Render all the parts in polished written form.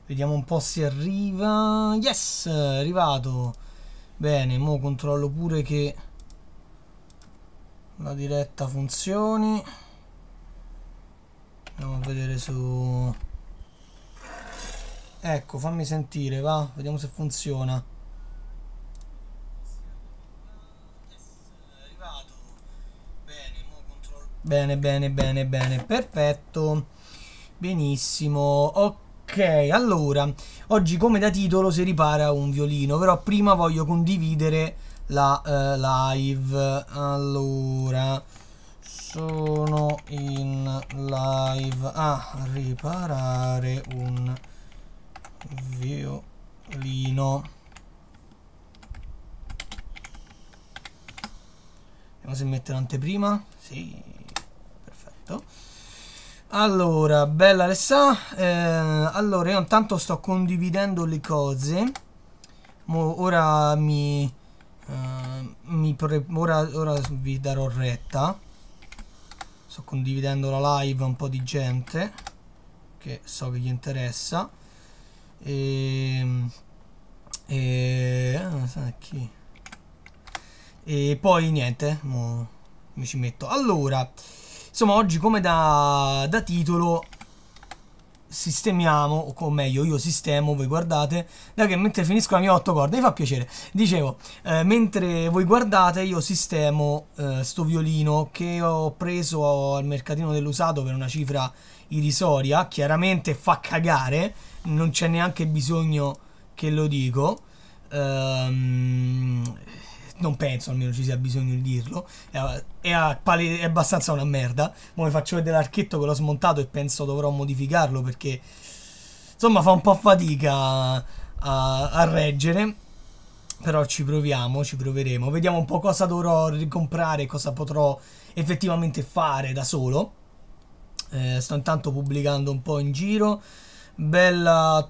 Vediamo un po' se arriva. Yes, è arrivato. Bene, mo controllo pure che la diretta funzioni. Andiamo a vedere su... Ecco, fammi sentire, va. Vediamo se funziona. Bene, bene, bene, bene. Perfetto. Benissimo. Ok, allora, oggi come da titolo si ripara un violino, però prima voglio condividere la live. Allora, sono in live a riparare un violino. Vediamo se mette l'anteprima. Sì, perfetto. Allora, bella Alessà. Allora, io intanto sto condividendo le cose. Ora ora vi darò retta. Sto condividendo la live a un po' di gente che so che gli interessa. Chi? E poi niente, mi ci metto. Allora, insomma, oggi come da titolo sistemiamo, o meglio io sistemo, voi guardate, da che mentre finisco la mia 8 corde, mi fa piacere, dicevo, mentre voi guardate io sistemo sto violino che ho preso al mercatino dell'usato per una cifra irrisoria, chiaramente fa cagare, non c'è neanche bisogno che lo dico, non penso almeno ci sia bisogno di dirlo, è abbastanza una merda. Ora vi faccio vedere l'archetto che l'ho smontato e penso dovrò modificarlo perché insomma fa un po' fatica a reggere, però ci proviamo, ci proveremo, vediamo un po' cosa dovrò ricomprare, cosa potrò effettivamente fare da solo. Sto intanto pubblicando un po' in giro. Bella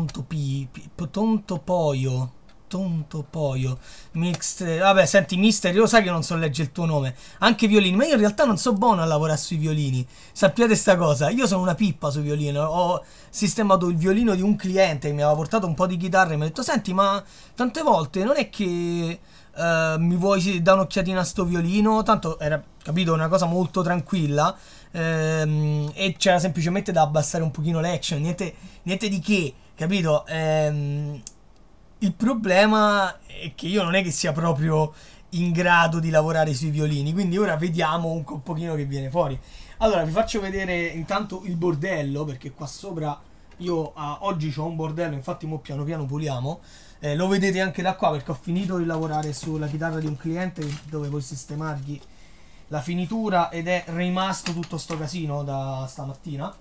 Tonto Poio Mixed. Vabbè, senti, Mister, io lo sai che non so leggere il tuo nome. Anche violini, ma io in realtà non so buono a lavorare sui violini. Sappiate sta cosa. Io sono una pippa sui violini. Ho sistemato il violino di un cliente che mi aveva portato un po' di chitarre e mi ha detto: Senti, ma tante volte non è che mi vuoi dare un'occhiatina a sto violino? Tanto era, capito, una cosa molto tranquilla. E c'era semplicemente da abbassare un pochino l'action. Niente di che, capito? Il problema è che io non è che sia proprio in grado di lavorare sui violini, quindi ora vediamo un pochino che viene fuori. Allora, vi faccio vedere intanto il bordello, perché qua sopra io oggi ho un bordello, infatti mo piano piano puliamo. Lo vedete anche da qua perché ho finito di lavorare sulla chitarra di un cliente dove puoi sistemargli la finitura ed è rimasto tutto sto casino da stamattina.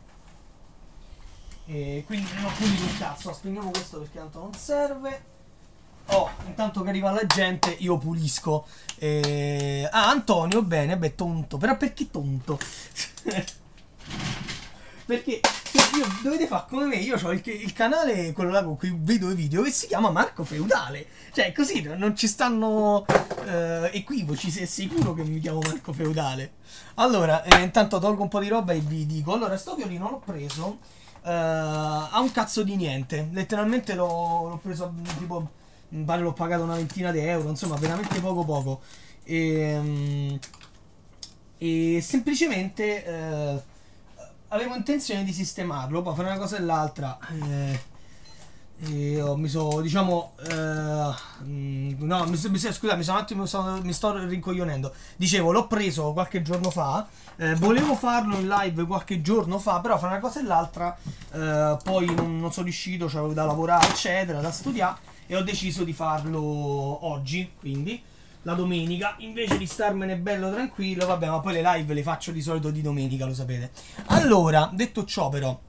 E quindi non ho più di un cazzo. Spegniamo questo perché tanto non serve. Intanto che arriva la gente io pulisco. Antonio, bene, beh, tonto. Però perché tonto? Perché io, dovete fare come me. Io ho il canale, quello là con cui vedo i video, che si chiama Marco Feudale. Cioè così non ci stanno equivoci. Sei sicuro che mi chiamo Marco Feudale? Allora, intanto tolgo un po' di roba e vi dico. Allora, sto violino l'ho preso a un cazzo di niente. Letteralmente l'ho preso tipo, pare l'ho pagato una ventina di euro, insomma veramente poco. E semplicemente avevo intenzione di sistemarlo, poi fare una cosa e l'altra. Diciamo, no, scusate, mi sono un attimo, mi sto rincoglionendo. Dicevo, l'ho preso qualche giorno fa. Volevo farlo in live qualche giorno fa, però fra una cosa e l'altra poi non sono riuscito, c'avevo da lavorare, eccetera, da studiare, e ho deciso di farlo oggi, quindi la domenica, invece di starmene bello tranquillo. Vabbè, ma poi le live le faccio di solito di domenica, lo sapete. Allora, detto ciò però,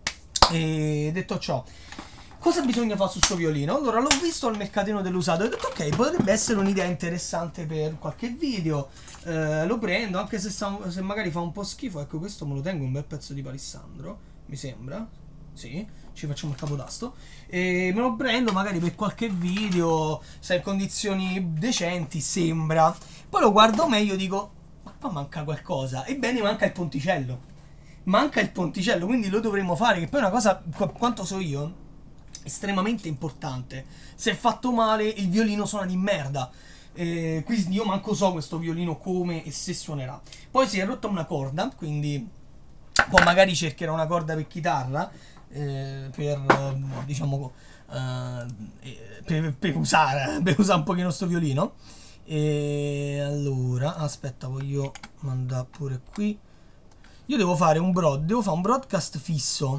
cosa bisogna fare su sto violino? Allora, l'ho visto al mercatino dell'usato e ho detto ok, potrebbe essere un'idea interessante per qualche video. Lo prendo, anche se magari fa un po' schifo. Ecco, questo me lo tengo, un bel pezzo di palissandro, mi sembra. Sì, ci facciamo il capotasto. E me lo prendo magari per qualche video, se in condizioni decenti, sembra. Poi lo guardo meglio e dico, ma qua manca qualcosa. Ebbene, manca il ponticello. Manca il ponticello, quindi lo dovremmo fare, che poi è una cosa, quanto so io, estremamente importante. Se è fatto male, il violino suona di merda. Quindi io manco so questo violino come e se suonerà. Poi si è rotta una corda, quindi poi magari cercherò una corda per chitarra, diciamo per usare un pochino sto violino. E allora aspetta, voglio mandare pure qui. Io devo fare un broadcast fisso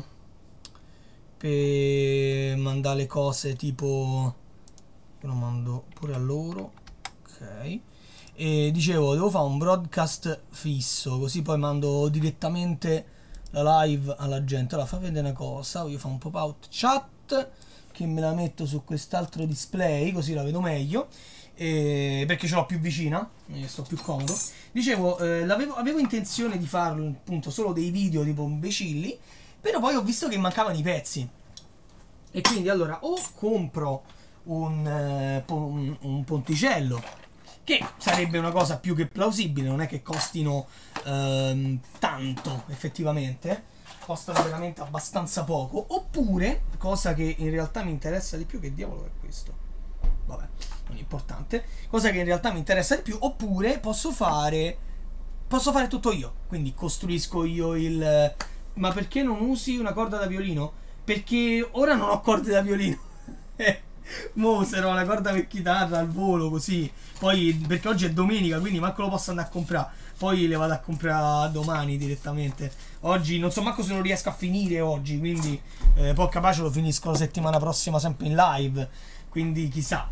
per mandare le cose, tipo io lo mando pure a loro, ok. E dicevo, devo fare un broadcast fisso, così poi mando direttamente la live alla gente. Allora, fa vedere una cosa, voglio fare un pop-out chat, che me la metto su quest'altro display, così la vedo meglio, perché ce l'ho più vicina, sto più comodo. Dicevo, avevo intenzione di farlo appunto solo dei video tipo imbecilli, però poi ho visto che mancavano i pezzi. E quindi allora o compro un ponticello, che sarebbe una cosa più che plausibile, non è che costino tanto effettivamente, costano veramente abbastanza poco. Oppure, cosa che in realtà mi interessa di più, che diavolo è questo? Vabbè, non è importante. Cosa che in realtà mi interessa di più, oppure posso fare tutto io. Quindi costruisco io il... Ma perché non usi una corda da violino? Perché ora non ho corde da violino. Mo userò una corda per chitarra al volo, così. Poi, perché oggi è domenica, quindi manco lo posso andare a comprare. Poi le vado a comprare domani direttamente. Oggi non so manco se lo riesco a finire oggi, quindi poi capace lo finisco la settimana prossima sempre in live. Quindi chissà.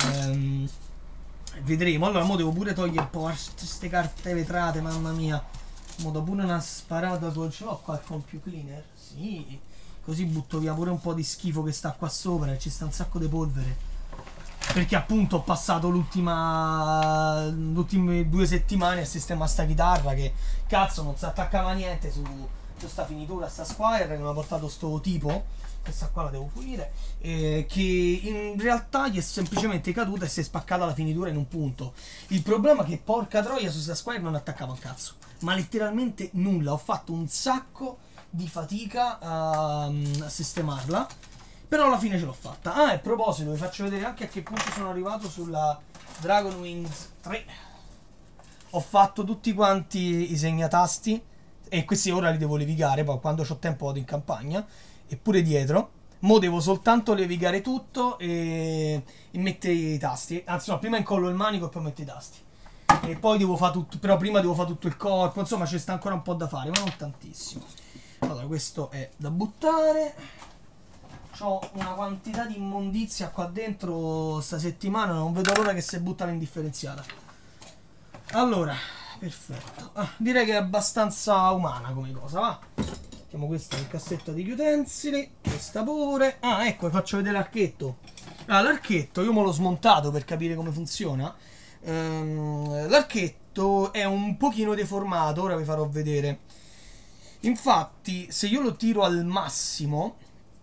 Vedremo. Allora, mo devo pure togliere un po' queste carte vetrate, mamma mia. Mo do pure una sparata col... Ce l'ho qua il computer cleaner? Sì. Così butto via pure un po' di schifo che sta qua sopra, e ci sta un sacco di polvere. Perché appunto ho passato le ultime 2 settimane a sistemare sta chitarra, che cazzo non si attaccava niente su sta finitura, sta Squire che mi ha portato sto tipo. Questa qua la devo pulire, che in realtà gli è semplicemente caduta e si è spaccata la finitura in un punto. Il problema è che porca troia su sta Squire non attaccava un cazzo, ma letteralmente nulla. Ho fatto un sacco di fatica a sistemarla, però alla fine ce l'ho fatta. Ah, e a proposito, vi faccio vedere anche a che punto sono arrivato sulla Dragon Wings 3. Ho fatto tutti quanti i segnatasti, e questi ora li devo levigare, poi quando ho tempo vado in campagna, e pure dietro. Mo devo soltanto levigare tutto e mettere i tasti. Anzi no, prima incollo il manico e poi metto i tasti. E poi devo fare tutto, però prima devo fare tutto il corpo, insomma ci sta ancora un po' da fare, ma non tantissimo. Allora, questo è da buttare. C'ho una quantità di immondizia qua dentro sta settimana, non vedo l'ora che si butta l'indifferenziata. Allora, perfetto. Direi che è abbastanza umana come cosa, va? Mettiamo questa in cassetta degli utensili, questa pure. Ah, ecco, vi faccio vedere l'archetto. L'archetto io me l'ho smontato per capire come funziona. L'archetto è un pochino deformato, ora vi farò vedere. Infatti, se io lo tiro al massimo,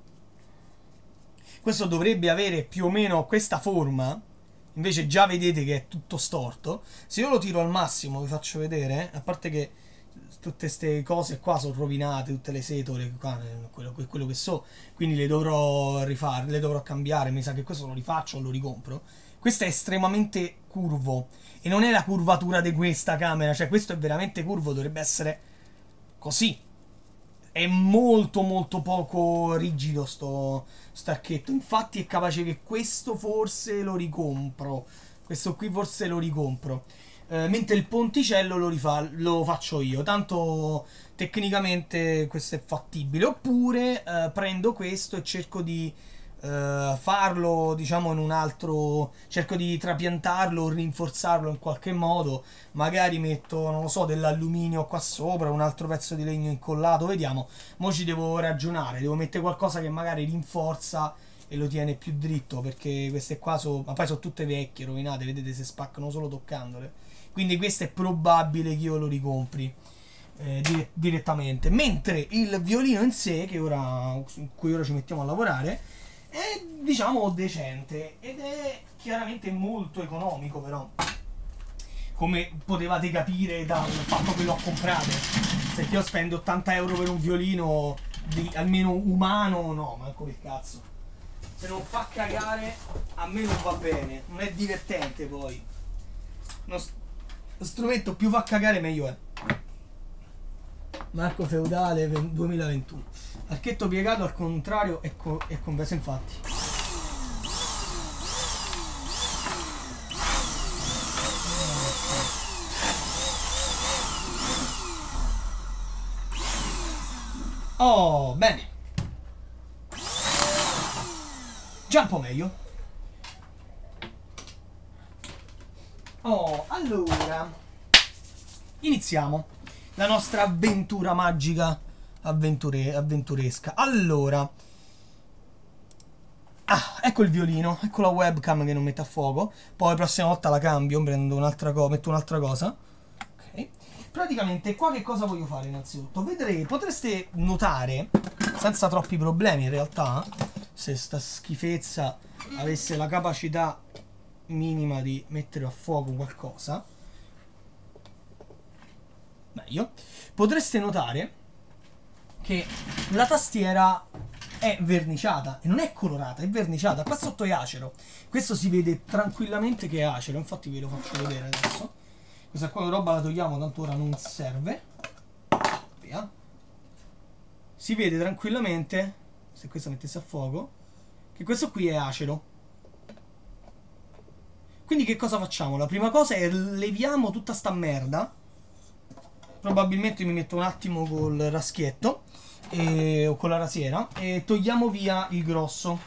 questo dovrebbe avere più o meno questa forma. Invece già vedete che è tutto storto. Se io lo tiro al massimo, vi faccio vedere, a parte che tutte queste cose qua sono rovinate, tutte le setole qua, quello che so, quindi le dovrò rifare, le dovrò cambiare. Mi sa che questo lo rifaccio o lo ricompro. Questo è estremamente curvo e non è la curvatura di questa camera, cioè questo è veramente curvo, dovrebbe essere così. È molto molto poco rigido sto archetto. Infatti è capace che questo forse lo ricompro, questo qui forse lo ricompro, mentre il ponticello lo faccio io, tanto tecnicamente questo è fattibile. Oppure prendo questo e cerco di farlo, diciamo, in un altro, cerco di trapiantarlo o rinforzarlo in qualche modo. Magari metto, non lo so, dell'alluminio qua sopra, un altro pezzo di legno incollato, vediamo. Mo ci devo ragionare, devo mettere qualcosa che magari rinforza e lo tiene più dritto, perché queste qua sono, ma poi sono tutte vecchie, rovinate, vedete, si spaccano solo toccandole. Quindi questo è probabile che io lo ricompri direttamente. Mentre il violino in sé, che ora, su cui ora ci mettiamo a lavorare, è, diciamo, decente ed è chiaramente molto economico, però, come potevate capire dal fatto che l'ho comprato. Se io spendo 80 euro per un violino almeno umano, no, manco per cazzo. Se non fa cagare, a me non va bene. Non è divertente poi. Lo strumento più fa cagare meglio è. Marco Feudale 2021. Archetto piegato al contrario è conveso, infatti. Oh, bene. Già un po' meglio. Oh, allora iniziamo la nostra avventura magica, avventuresca. Allora, ecco il violino, ecco la webcam che non mette a fuoco. Poi la prossima volta la cambio, prendo un'altra cosa, metto un'altra cosa. Ok. Praticamente qua che cosa voglio fare innanzitutto? Potreste notare, senza troppi problemi in realtà, se sta schifezza avesse la capacità minima di mettere a fuoco qualcosa, meglio, potreste notare che la tastiera è verniciata e non è colorata, è verniciata. Qua sotto è acero, questo si vede tranquillamente che è acero, infatti ve lo faccio vedere adesso. Questa qua roba la togliamo, tanto ora non serve. Via. Si vede tranquillamente, se questo mettesse a fuoco, che questo qui è acero. Quindi che cosa facciamo? La prima cosa è leviamo tutta sta merda. Probabilmente mi metto un attimo col raschietto o con la rasiera e togliamo via il grosso.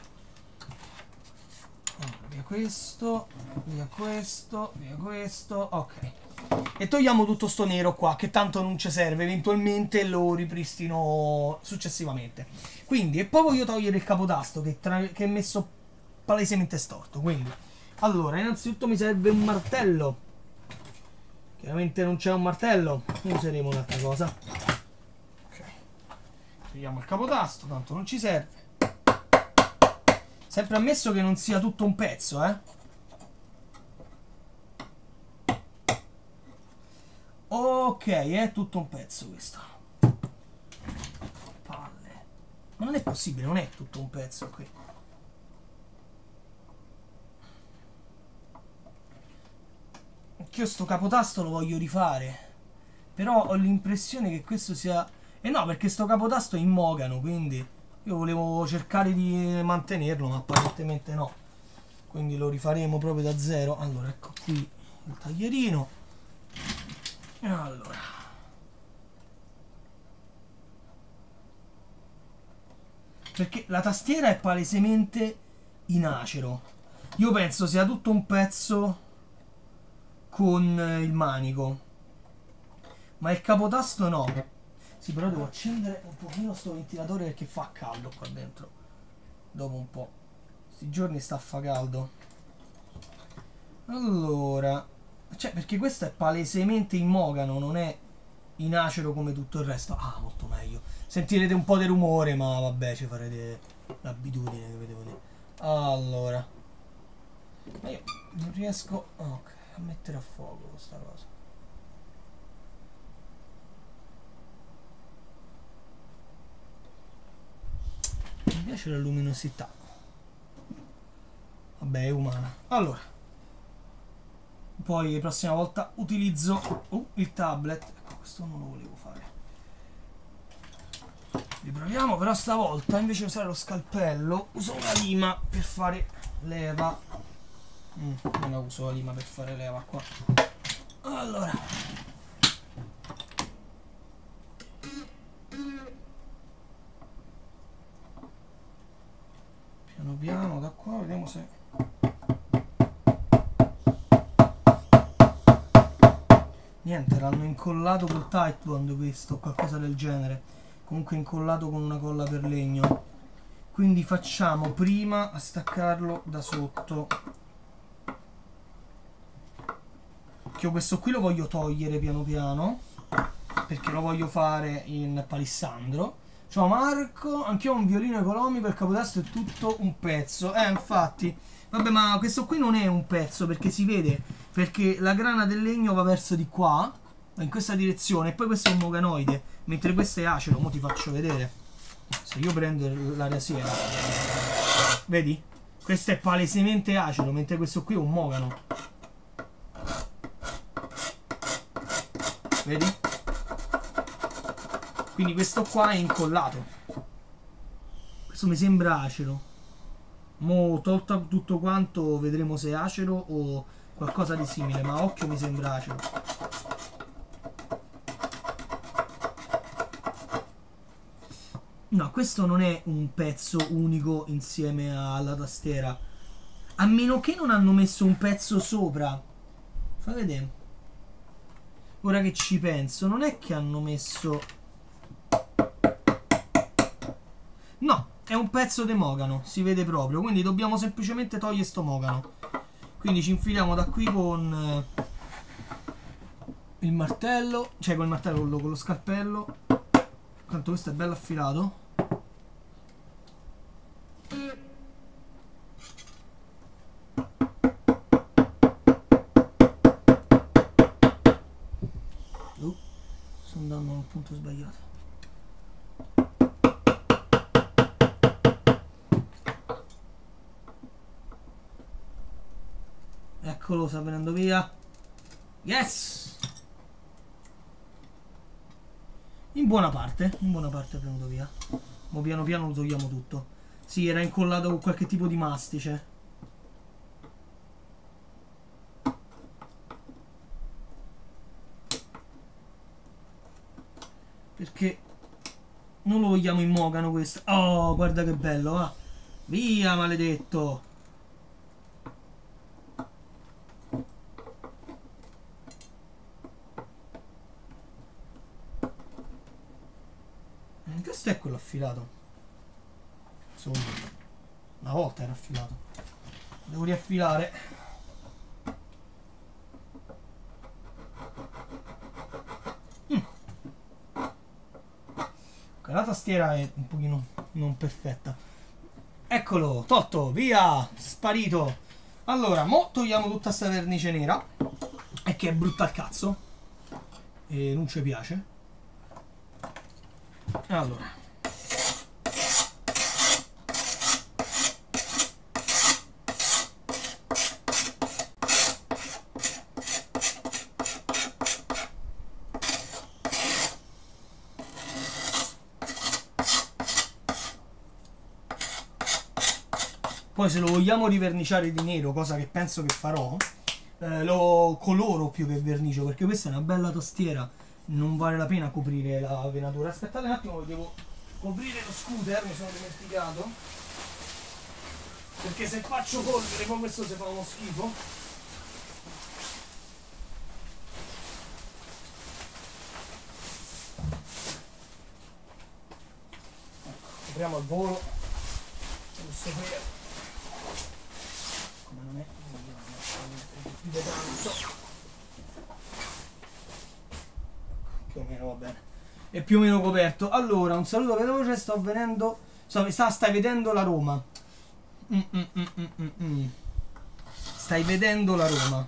Via questo, via questo, via questo, ok. E togliamo tutto sto nero qua, che tanto non ci serve, eventualmente lo ripristino successivamente. Quindi, e poi voglio togliere il capotasto che è messo palesemente storto. Quindi, allora, innanzitutto mi serve un martello. Chiaramente non c'è un martello, useremo un'altra cosa. Ok. Togliamo il capotasto, tanto non ci serve. Sempre ammesso che non sia tutto un pezzo, Ok, è tutto un pezzo questo. Palle. Ma non è possibile, non è tutto un pezzo qui. Io sto capotasto lo voglio rifare. Però ho l'impressione che questo sia... no, perché sto capotasto è in mogano, quindi io volevo cercare di mantenerlo, ma apparentemente no. Quindi lo rifaremo proprio da zero. Allora, ecco qui il taglierino. Allora, perché la tastiera è palesemente in acero. Io penso sia tutto un pezzo con il manico, ma il capotasto no. Sì, però devo accendere un pochino sto ventilatore perché fa caldo qua dentro. Dopo un po', sti giorni sta a fa caldo. Allora, cioè, perché questo è palesemente in mogano, non è in acero come tutto il resto. Ah, molto meglio. Sentirete un po' di rumore, ma vabbè, ci farete l'abitudine, che vedevo dire. Allora, ma io non riesco a mettere a fuoco questa cosa. Mi piace la luminosità. Vabbè, è umana. Allora, poi la prossima volta utilizzo il tablet. Ecco, questo non lo volevo fare. Riproviamo, però stavolta invece di usare lo scalpello uso una lima per fare leva. Non la uso la lima per fare leva qua. Allora, piano piano da qua, vediamo se... Niente, l'hanno incollato col Titebond questo, qualcosa del genere. Comunque incollato con una colla per legno. Quindi facciamo prima a staccarlo da sotto. Che io questo qui lo voglio togliere piano piano, perché lo voglio fare in palissandro. Ciao Marco, anch'io ho un violino economico, il capotasto è tutto un pezzo. Infatti, vabbè, ma questo qui non è un pezzo perché si vede, perché la grana del legno va verso di qua, in questa direzione, e poi questo è un moganoide, mentre questo è acero. Mo ti faccio vedere. Se io prendo la rasiera, Vedi? Questo è palesemente acero, mentre questo qui è un mogano. Vedi? Quindi questo qua è incollato. Questo mi sembra acero. Mo tolto tutto quanto vedremo se è acero o qualcosa di simile, ma a occhio mi sembra acero. No, questo non è un pezzo unico insieme alla tastiera. A meno che non hanno messo un pezzo sopra. Fa vedere. Ora che ci penso, non è che hanno messo... No, è un pezzo di mogano, si vede proprio. Quindi dobbiamo semplicemente togliere sto mogano. Quindi ci infiliamo da qui con il martello. Cioè con il martello, con lo scalpello. Tanto questo è bello affilato. Sto andando al punto sbagliato. Eccolo, sta venendo via. Yes! In buona parte è venuto via. Ma piano piano lo togliamo tutto. Sì, era incollato con qualche tipo di mastice. Perché non lo vogliamo in mogano questo. Oh, guarda che bello, va. Via, maledetto. Questo è quello affilato. Insomma, una volta era affilato. Devo riaffilare. La tastiera è un pochino non perfetta. Eccolo, tolto, via, sparito. Allora, mo togliamo tutta sta vernice nera. E che è brutta al cazzo. E non ci piace. Allora. Poi se lo vogliamo riverniciare di nero, cosa che penso che farò, lo coloro più che vernicio, perché questa è una bella tastiera, non vale la pena coprire la venatura. Aspettate un attimo, devo coprire lo scooter, mi sono dimenticato, perché se faccio polvere poi questo si fa uno schifo. Ecco, copriamo al volo. Giusto per... come non è più di tanto. Più o meno va bene, è più o meno coperto. Allora, un saluto veloce, sto venendo, stai vedendo la Roma. Stai vedendo la Roma,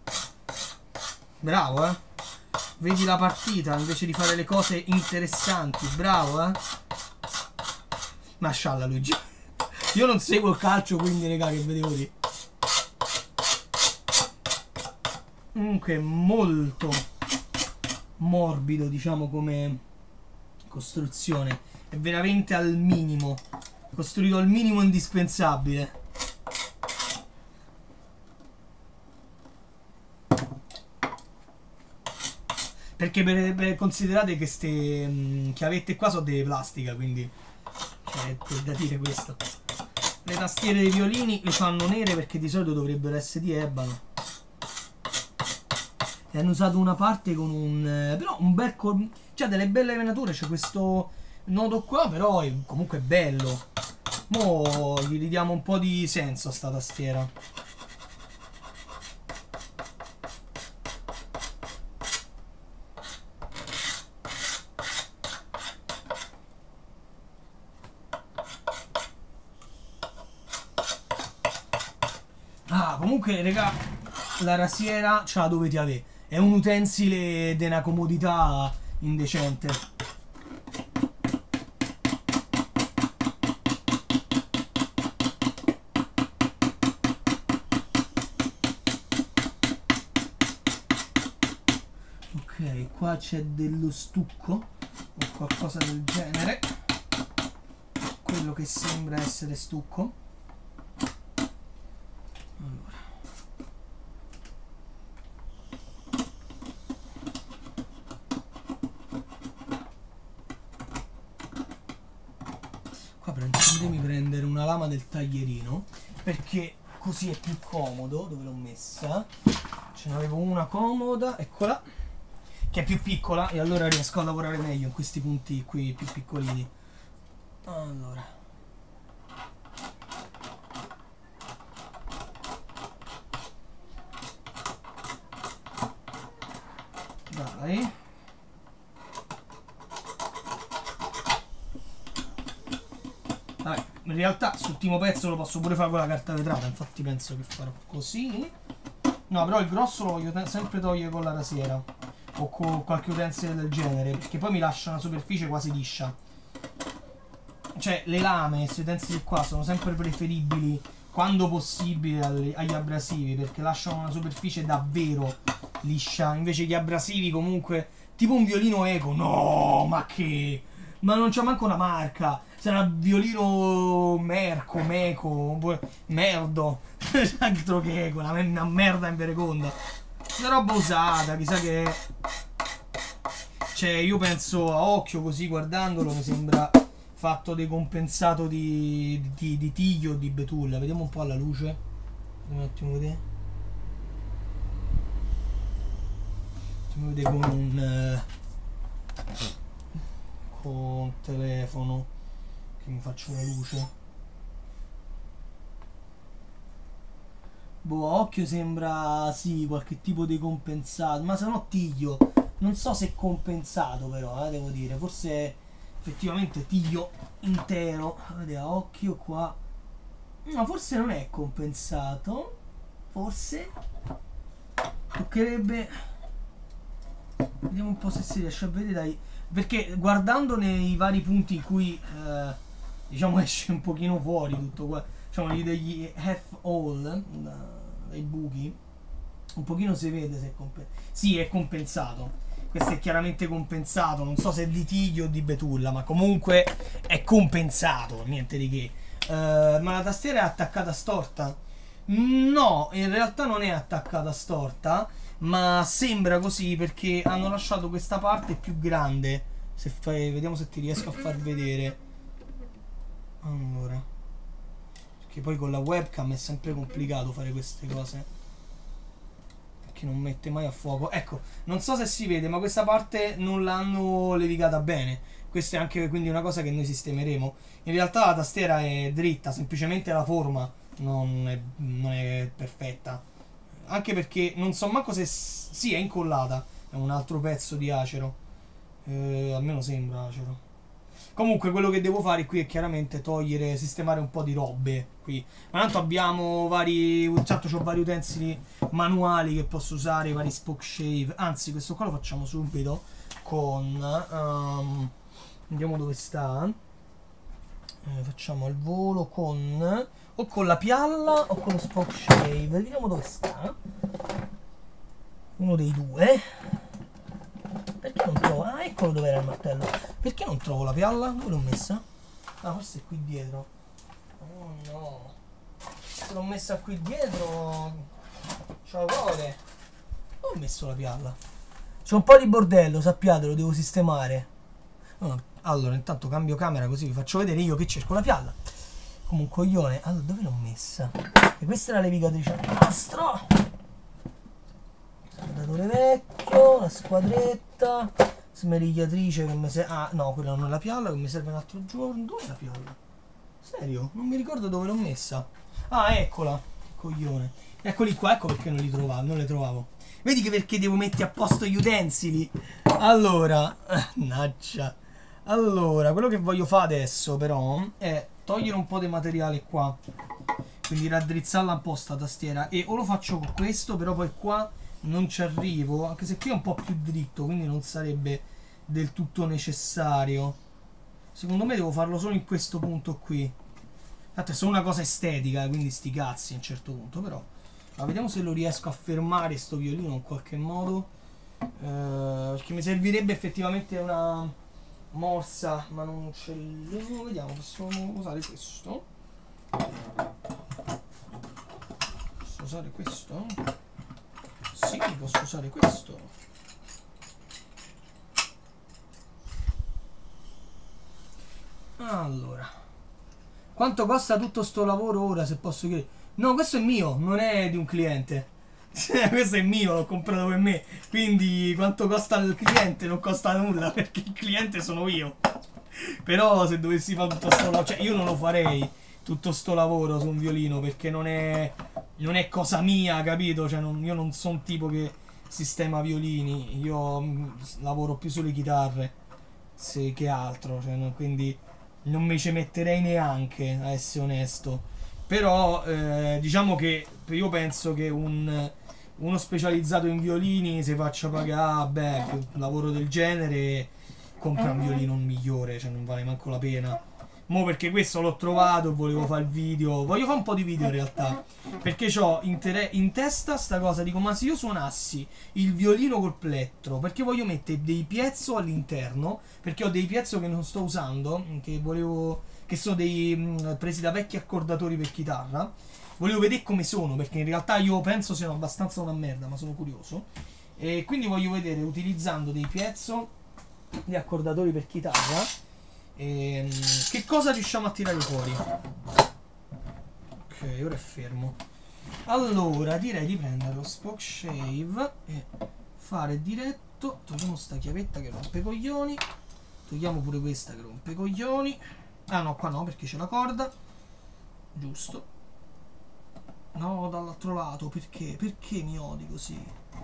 bravo, eh. Vedi la partita invece di fare le cose interessanti, bravo, eh. Mashallah Luigi. Io non seguo il calcio, quindi raga, che vedevo lì. Comunque molto morbido, diciamo, come costruzione. È veramente al minimo. Costruito al minimo indispensabile. Perché considerate che queste chiavette qua sono delle plastica, quindi è da dire questo. Le tastiere dei violini le fanno nere perché di solito dovrebbero essere di ebano. E hanno usato una parte con un... però un bel... c'ha delle belle venature, c'è questo nodo qua, però è comunque bello. Mo gli ridiamo un po' di senso a sta tastiera. Ah, comunque, raga, la rasiera ce la dovete avere. È un utensile di una comodità indecente. qua c'è dello stucco o qualcosa del genere, quello che sembra essere stucco. Allora, qua devi prendere una lama del taglierino, perché così è più comodo. Dove l'ho messa? Ce n'avevo una comoda, eccola, che è più piccola, e allora riesco a lavorare meglio in questi punti qui più piccolini. Allora, dai, vabbè, in realtà sull'ultimo pezzo lo posso pure fare con la carta vetrata, infatti penso che farò così. No, però il grosso lo voglio sempre togliere con la rasiera o con qualche utensile del genere, perché poi mi lascia una superficie quasi liscia. Cioè, le lame, questi utensili qua sono sempre preferibili quando possibile agli abrasivi, perché lasciano una superficie davvero liscia. Invece gli abrasivi comunque, tipo un violino eco, no, ma che... Ma non c'è manco una marca. Sarà violino Meco, merdo. Altro che eco, una merda in vereconda. Una roba usata, chissà che è. Cioè, io penso a occhio così, guardandolo, mi sembra fatto decompensato di tiglio o di betulla. Vediamo un po' alla luce. Un attimo vedere. Con un telefono che mi faccio una luce. Boh, a occhio sembra sì, qualche tipo di compensato, ma se no tiglio. Non so se è compensato però, devo dire, forse effettivamente tiglio intero. Vedete, a occhio qua. No, forse non è compensato. Forse toccherebbe. Vediamo un po' se si riesce a vedere, dai. Perché guardandone i vari punti in cui diciamo esce un pochino fuori tutto qua, diciamo degli half hole, dai buchi, un pochino si vede se è compensato. Sì, è compensato. Questo è chiaramente compensato, non so se è di tiglio o di betulla, ma comunque è compensato, niente di che. Ma la tastiera è attaccata storta? No, in realtà non è attaccata storta, ma sembra così perché hanno lasciato questa parte più grande. Vediamo se ti riesco a far vedere. Allora, perché poi con la webcam è sempre complicato fare queste cose, perché non mette mai a fuoco. Ecco, non so se si vede, ma questa parte non l'hanno levigata bene. Questa è anche quindi una cosa che noi sistemeremo. In realtà la tastiera è dritta, semplicemente la forma non è perfetta. Anche perché non so manco se... Sì, è incollata. È un altro pezzo di acero. Almeno sembra acero. Comunque quello che devo fare qui è chiaramente togliere, sistemare un po' di robe qui. Ma tanto abbiamo vari... Certo ho vari utensili manuali che posso usare, vari spoke shave. Anzi, questo qua lo facciamo subito con... vediamo dove sta. Facciamo al volo con... o con la pialla o con lo spoke shave. Vediamo dove sta. Uno dei due. Perché non trovo... Ah, eccolo dove era il martello. Perché non trovo la pialla? Dove l'ho messa? Ah, forse è qui dietro. Oh no. Se l'ho messa qui dietro... Ciao cuore. Dove ho messo la pialla? C'è un po' di bordello, sappiate, lo devo sistemare. Allora, intanto cambio camera così vi faccio vedere io che cerco la pialla. Come un coglione. Allora, dove l'ho messa? E questa è la levigatrice a nastro. Saldatore vecchio, la squadretta, smerigliatrice che mi serve... Ah, no, quella non è la pialla, che mi serve un altro giorno. Dove è la pialla? Serio? Non mi ricordo dove l'ho messa. Ah, eccola. Coglione. Eccoli qua, ecco perché non li trovavo, non le trovavo. Vedi che perché devo mettere a posto gli utensili. Allora, naccia. Allora, quello che voglio fare adesso però è togliere un po' di materiale qua. Quindi raddrizzarla un po' sta tastiera. E o lo faccio con questo, però poi qua non ci arrivo, anche se qui è un po' più dritto, quindi non sarebbe del tutto necessario. Secondo me devo farlo solo in questo punto qui. Tanto è solo una cosa estetica, quindi sti cazzi a un certo punto, però. Ma vediamo se lo riesco a fermare sto violino in qualche modo. Perché mi servirebbe effettivamente una morsa, ma non ce l'ho. Vediamo, possiamo usare questo. Posso usare questo? Sì, posso usare questo. Allora, quanto costa tutto sto lavoro ora, se posso chiedere? No, questo è mio, non è di un cliente. Questo è mio, l'ho comprato per me. Quindi quanto costa il cliente? Non costa nulla, perché il cliente sono io. Però se dovessi fare tutto sto lavoro, cioè io non lo farei tutto sto lavoro su un violino, perché non è cosa mia, capito? Cioè io non sono un tipo che sistema violini, io lavoro più sulle chitarre che altro, cioè, quindi non mi ci metterei neanche, a essere onesto. Però diciamo che io penso che uno specializzato in violini si faccia pagare, beh, un lavoro del genere, compra un violino migliore, cioè non vale manco la pena. Mo' perché questo l'ho trovato e volevo fare il video, voglio fare un po' di video in realtà, perché ho in testa sta cosa, dico ma se io suonassi il violino col plettro, perché voglio mettere dei piezo all'interno, perché ho dei piezo che non sto usando, che sono presi da vecchi accordatori per chitarra. Volevo vedere come sono, perché in realtà io penso siano abbastanza una merda, ma sono curioso. E quindi voglio vedere, utilizzando dei piezo di accordatori per chitarra, che cosa riusciamo a tirare fuori. Ok, ora è fermo. Allora, direi di prendere lo Spoke Shave e fare diretto. Togliamo sta chiavetta che rompe i coglioni. Togliamo pure questa che rompe i coglioni. Ah no, qua no, perché c'è la corda. Giusto. No, dall'altro lato, perché? Perché mi odi così?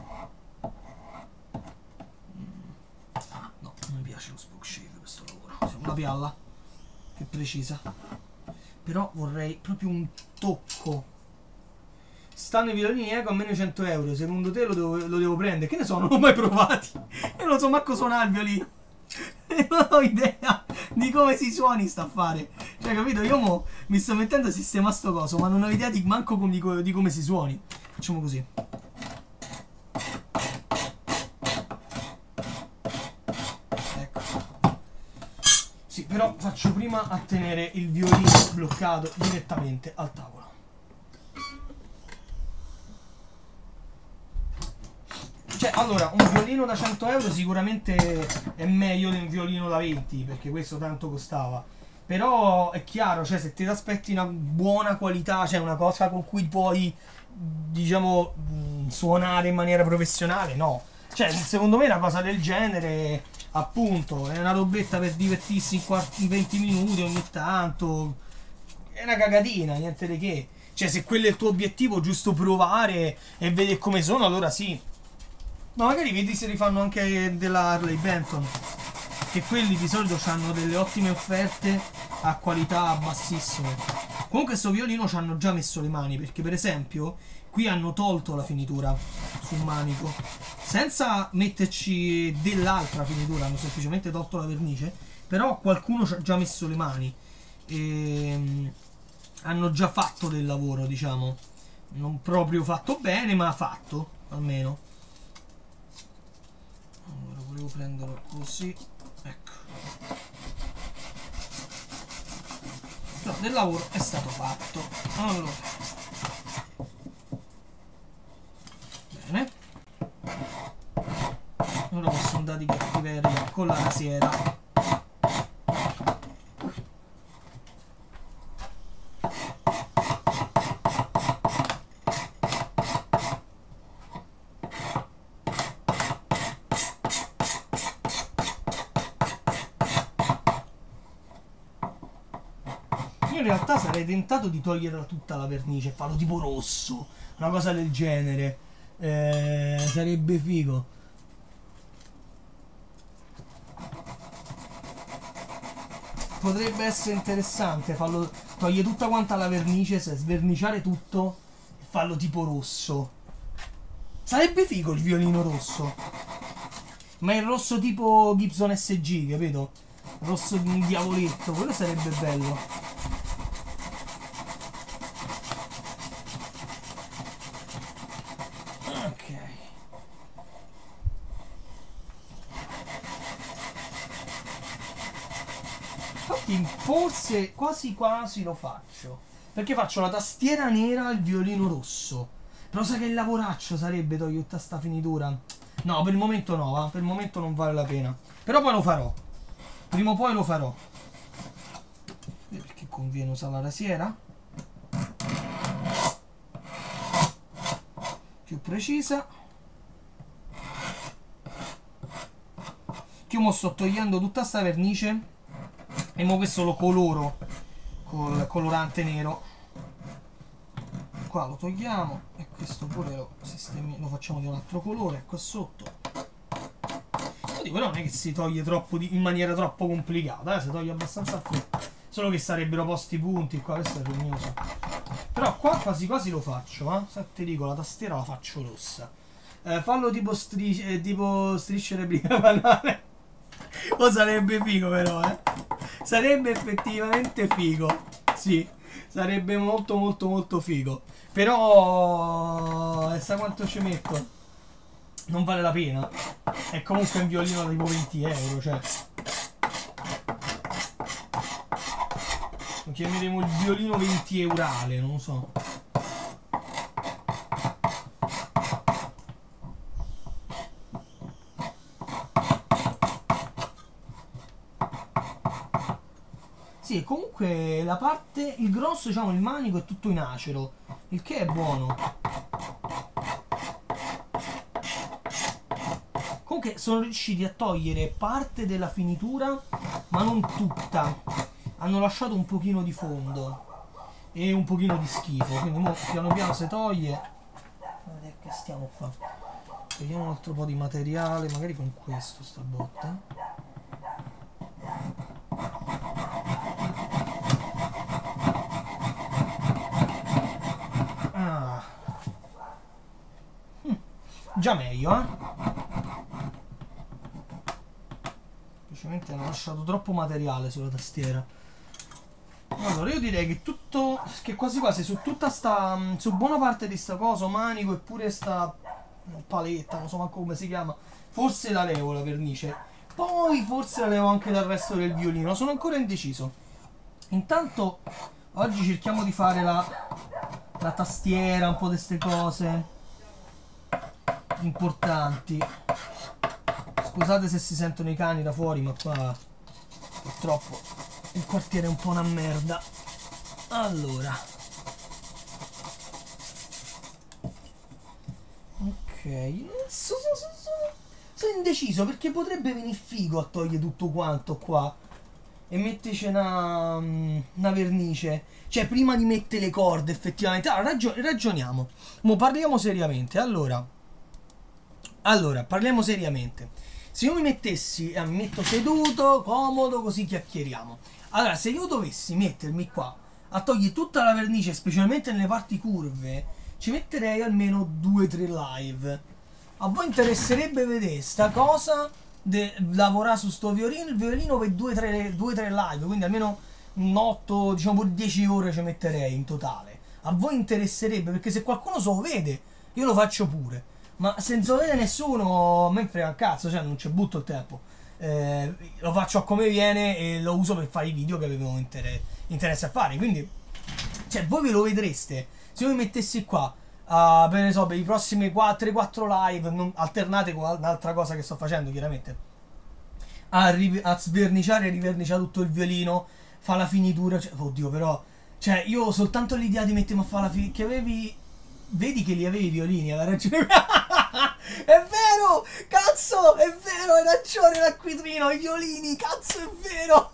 No, non mi piace lo Spoke Shave per questo lavoro. Siamo una pialla più precisa. Però vorrei proprio un tocco. Stanno i violini Eco a meno 100 euro. Secondo te lo devo prendere? Che ne so, non l'ho mai provati. E non so manco suonare il violino. E non ho idea di come si suoni sta affare. Cioè, capito? Io mi sto mettendo a sistemare sto coso, ma non ho idea manco di come si suoni. Facciamo così. Ecco. Sì, però faccio prima a tenere il violino bloccato direttamente al tavolo. Cioè, allora, un violino da 100 euro sicuramente è meglio di un violino da 20, perché questo tanto costava. Però è chiaro, cioè, se ti aspetti una buona qualità, cioè una cosa con cui puoi, diciamo, suonare in maniera professionale, no. Cioè, secondo me una cosa del genere, appunto, è una robetta per divertirsi in 20 minuti ogni tanto. È una cagatina, niente di che. Cioè, se quello è il tuo obiettivo, giusto provare e vedere come sono, allora sì. Ma magari vedi se li fanno anche della Harley Benton, che quelli di solito hanno delle ottime offerte a qualità bassissime. Comunque sto violino ci hanno già messo le mani, perché per esempio qui hanno tolto la finitura sul manico senza metterci dell'altra finitura, hanno semplicemente tolto la vernice. Però qualcuno ci ha già messo le mani e hanno già fatto del lavoro, diciamo, non proprio fatto bene, ma fatto almeno. Allora, volevo prenderlo così, ecco. No, del lavoro è stato fatto. Allora, bene. Ora posso andare di cattiveria con la rasiera. In realtà sarei tentato di togliere tutta la vernice e farlo tipo rosso, una cosa del genere. Sarebbe figo. Potrebbe essere interessante farlo, togliere tutta quanta la vernice, sverniciare tutto e farlo tipo rosso. Sarebbe figo il violino rosso. Ma il rosso tipo Gibson SG, capito? Rosso di un diavoletto, quello sarebbe bello. Infatti forse quasi quasi lo faccio, perché faccio la tastiera nera e il violino rosso. Però sai che il lavoraccio sarebbe togliere tutta sta finitura? No, per il momento no, va? Per il momento non vale la pena. Però poi lo farò. Prima o poi lo farò. Perché conviene usare la rasiera più precisa. Che io mo sto togliendo tutta sta vernice e mo questo lo coloro col colorante nero. Qua lo togliamo e questo pure lo facciamo di un altro colore qua sotto. Oddio, però non è che si toglie troppo in maniera troppo complicata, si toglie abbastanza a fretta. Solo che sarebbero posti i punti qua, questo è rognoso. Però qua quasi quasi lo faccio, se ti dico la tastiera la faccio rossa. Fallo tipo strisce replica banale. O sarebbe figo però, sarebbe effettivamente figo. Sì, sarebbe molto molto molto figo. Però sa quanto ci metto? Non vale la pena. È comunque un violino da tipo 20 euro, cioè. Lo chiameremo il violino 20 eurale, non lo so. Sì, comunque la parte, il grosso, diciamo, il manico è tutto in acero, il che è buono. Comunque sono riusciti a togliere parte della finitura, ma non tutta. Hanno lasciato un pochino di fondo e un pochino di schifo, quindi mo piano piano si toglie. Guardate che stiamo qua. Vediamo un altro po' di materiale, magari con questo sta botta. Già meglio, semplicemente hanno lasciato troppo materiale sulla tastiera. Allora io direi che tutto, che quasi quasi su tutta sta, su buona parte di sta cosa, manico e pure sta paletta, non so manco come si chiama, forse la levo la vernice, poi forse la levo anche dal resto del violino, sono ancora indeciso. Intanto oggi cerchiamo di fare la tastiera, un po' di queste cose importanti. Scusate se si sentono i cani da fuori, ma qua purtroppo il quartiere è un po' una merda. Allora, ok, sono indeciso perché potrebbe venire figo a togliere tutto quanto qua e metterci una vernice, cioè prima di mettere le corde effettivamente. Allora, ragioniamo, mo parliamo seriamente. Allora, parliamo seriamente. Se io mi mettessi, mi metto seduto, comodo, così chiacchieriamo. Allora, se io dovessi mettermi qua a togliere tutta la vernice, specialmente nelle parti curve, ci metterei almeno 2-3 live. A voi interesserebbe vedere sta cosa, lavorare su sto violino, il violino per 2-3 live, quindi almeno un 8, diciamo 10 ore ci metterei in totale. A voi interesserebbe, perché se qualcuno se lo vede, io lo faccio pure. Ma senza vedere nessuno, a me frega il cazzo, cioè non ci butto il tempo. Lo faccio a come viene e lo uso per fare i video che avevo interesse a fare. Quindi, cioè, voi ve lo vedreste. Se io mi mettessi qua, per ne so, per i prossimi 3-4 live, alternate con un'altra cosa che sto facendo, chiaramente, a sverniciare e riverniciare tutto il violino, fa la finitura, cioè, oddio, però, cioè, io ho soltanto l'idea di mettermi a fare la finitura, che avevi... Vedi che li avevi i violini, aveva ragione. È vero, cazzo, è vero, hai ragione l'acquitrino, i violini, cazzo, è vero.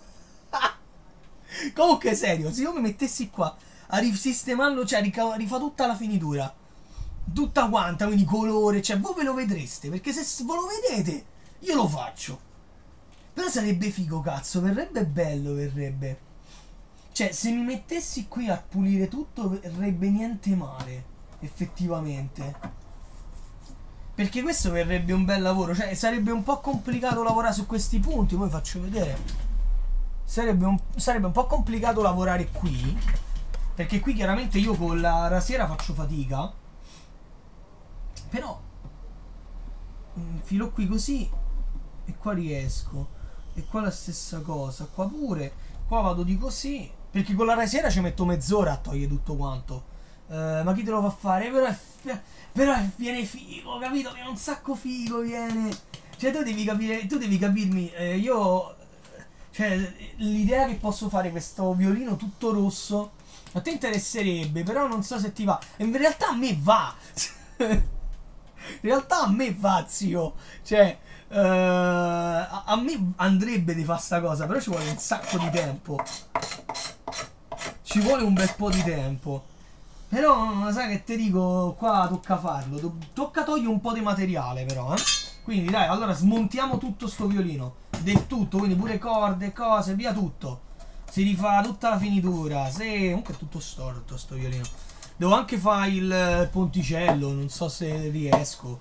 Comunque, serio, se io mi mettessi qua a risistemarlo, cioè rifà tutta la finitura, tutta quanta, quindi colore, cioè voi ve lo vedreste, perché se ve lo vedete, io lo faccio. Però sarebbe figo, cazzo, verrebbe bello, verrebbe. Cioè, se mi mettessi qui a pulire tutto, verrebbe niente male. Effettivamente, perché questo verrebbe un bel lavoro, cioè sarebbe un po' complicato lavorare su questi punti, poi faccio vedere, sarebbe un po' complicato lavorare qui, perché qui chiaramente io con la rasiera faccio fatica, però filo qui così e qua riesco, e qua la stessa cosa, qua pure, Qua vado di così, perché con la rasiera ci metto mezz'ora a togliere tutto quanto. Ma chi te lo fa fare? Però viene figo, capito? Viene un sacco figo, viene. Cioè tu devi capire, tu devi capirmi, io. Cioè, l'idea che posso fare questo violino tutto rosso a te interesserebbe, però non so se ti va. In realtà a me va. In realtà a me va, zio. Cioè, a me andrebbe di fare sta cosa, però ci vuole un sacco di tempo. Ci vuole un bel po' di tempo. Però, sai che ti dico, qua tocca farlo. Tocca togliere un po' di materiale, però, eh. Quindi, dai, allora smontiamo tutto sto violino. Del tutto, quindi pure corde, cose, via tutto. Si rifà tutta la finitura. Comunque è tutto storto sto violino. Devo anche fare il ponticello, non so se riesco.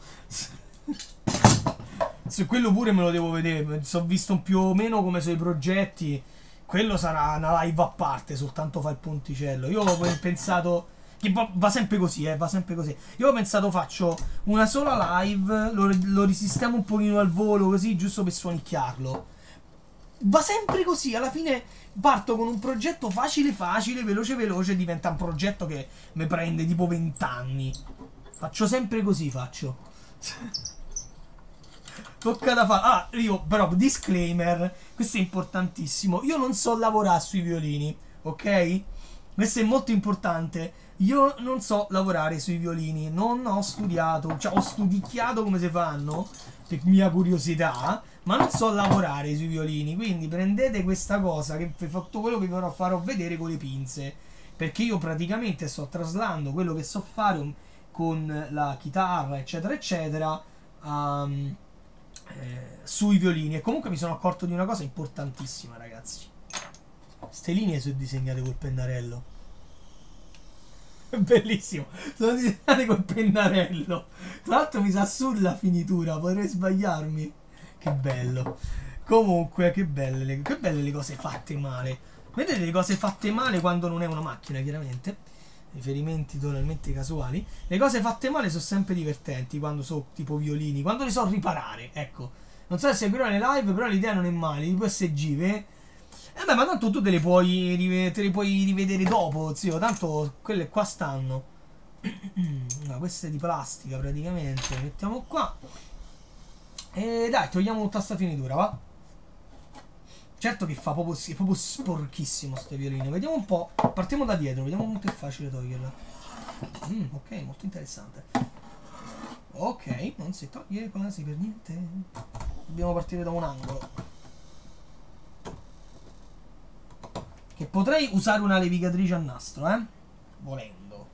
Se quello pure me lo devo vedere. So visto più o meno come sono i progetti. Quello sarà una live a parte, soltanto fa il ponticello. Io ho pensato che va sempre così, va sempre così. Io ho pensato faccio una sola live, lo risistemo un pochino al volo così, giusto per suonicchiarlo. Va sempre così, alla fine parto con un progetto facile facile, veloce veloce, diventa un progetto che mi prende tipo 20 anni. Faccio sempre così, faccio. Tocca da fare. Ah, io però, disclaimer, questo è importantissimo. Io non so lavorare sui violini, ok? Questo è molto importante. Io non so lavorare sui violini, non ho studiato, cioè ho studicchiato come si fanno, per mia curiosità, ma non so lavorare sui violini, quindi prendete questa cosa, che tutto quello che vi farò vedere con le pinze, perché io praticamente sto traslando quello che so fare con la chitarra, eccetera, eccetera, sui violini. E comunque mi sono accorto di una cosa importantissima, ragazzi. Ste linee sono disegnate col pennarello. Bellissimo, sono disegnate col pennarello. Tra l'altro mi sa sulla finitura, potrei sbagliarmi. Che bello. Comunque, che belle le cose fatte male. Vedete le cose fatte male quando non è una macchina, chiaramente. Riferimenti totalmente casuali. Le cose fatte male sono sempre divertenti quando sono tipo violini, quando le so riparare, ecco. Non so se seguirò le live, però l'idea non è male, tipo SG, beh, ma tanto tu te le puoi rivedere dopo, zio. Tanto quelle qua stanno. No, questa è di plastica praticamente. Le mettiamo qua. E dai, togliamo tutta sta finitura, va? Certo che fa proprio, è proprio sporchissimo sto violino. Vediamo un po'. Partiamo da dietro, vediamo quanto è facile toglierla. Ok, molto interessante. Ok, non si toglie quasi per niente. Dobbiamo partire da un angolo. Che potrei usare una levigatrice a nastro, volendo.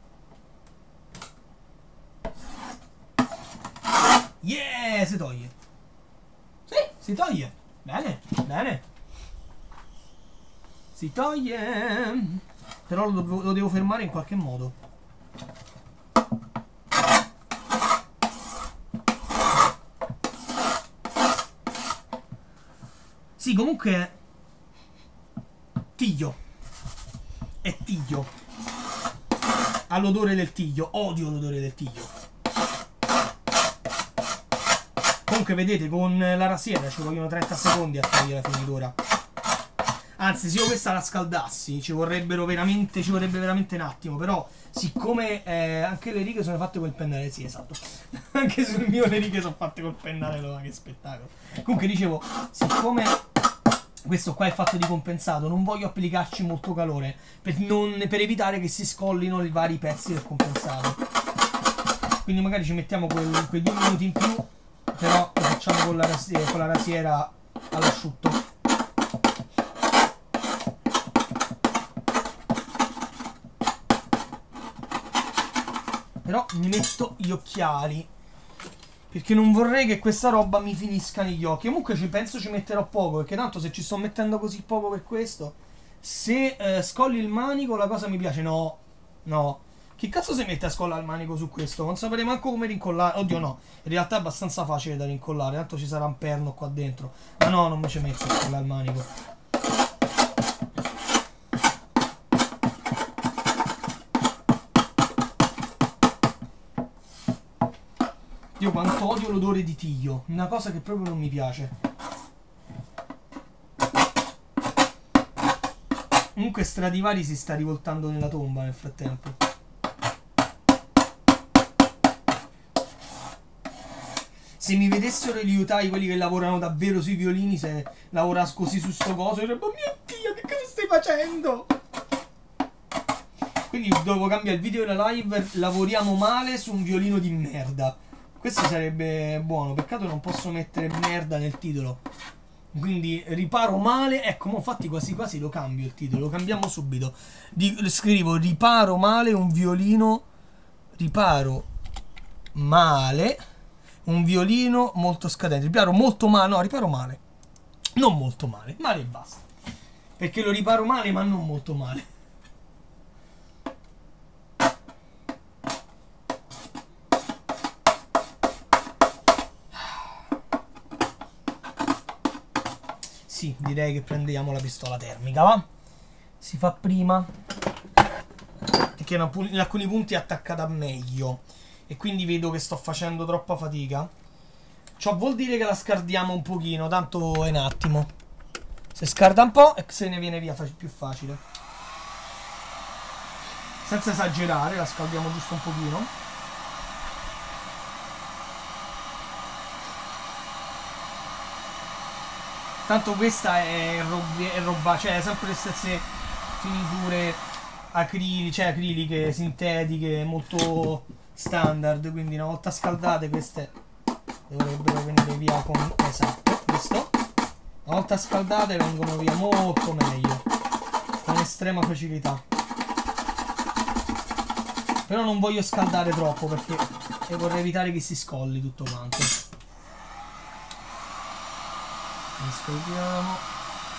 Yeah, si toglie. Sì, si toglie. Bene, bene. Si toglie. Però lo devo fermare in qualche modo. Sì, comunque tiglio. È tiglio. Ha l'odore del tiglio. Odio l'odore del tiglio. Comunque vedete, con la rasiera ci vogliono 30 secondi a togliere la finitura. Anzi, se io questa la scaldassi ci vorrebbe veramente un attimo. Però siccome anche le righe sono fatte col pennarello. Sì, esatto. Anche sul mio le righe sono fatte col pennarello. Ma che spettacolo. Comunque dicevo, siccome questo qua è fatto di compensato, non voglio applicarci molto calore per evitare che si scollino i vari pezzi del compensato. Quindi magari ci mettiamo quei 2 minuti in più, però lo facciamo con la rasiera all'asciutto. Però mi metto gli occhiali, perché non vorrei che questa roba mi finisca negli occhi. Comunque penso ci metterò poco, perché tanto se ci sto mettendo così poco per questo, se scolli il manico la cosa mi piace. No, no. Che cazzo si mette a scollare il manico su questo? Non saprei manco come rincollare. Oddio no, in realtà è abbastanza facile da rincollare, tanto ci sarà un perno qua dentro. Ma no, non mi ci metto a scollare il manico. Io quanto odio l'odore di tiglio, una cosa che proprio non mi piace. Comunque Stradivari si sta rivoltando nella tomba nel frattempo. Se mi vedessero gli utai, quelli che lavorano davvero sui violini, se lavoras così su sto coso, direbbero: oh mio Dio, che cosa stai facendo? Quindi dopo cambia il video della live, lavoriamo male su un violino di merda. Questo sarebbe buono, peccato non posso mettere merda nel titolo. Quindi riparo male, ecco, infatti quasi quasi lo cambio il titolo, lo cambiamo subito. Scrivo riparo male un violino, riparo male un violino molto scadente. Riparo molto male, no, riparo male. Non molto male, male e basta. Perché lo riparo male, ma non molto male. Sì, direi che prendiamo la pistola termica, va? Si fa prima. Perché in alcuni punti è attaccata meglio. E quindi vedo che sto facendo troppa fatica. Ciò vuol dire che la scardiamo un pochino, tanto è un attimo. Se scarda un po' e se ne viene via più facile. Senza esagerare, la scaldiamo giusto un pochino. Tanto questa è roba, cioè è sempre le stesse finiture acriliche, sintetiche, molto standard, quindi una volta scaldate queste dovrebbero venire via con, esatto, visto? Una volta scaldate vengono via molto meglio, con estrema facilità. Però non voglio scaldare troppo perché vorrei evitare che si scolli tutto quanto. Scaldiamo.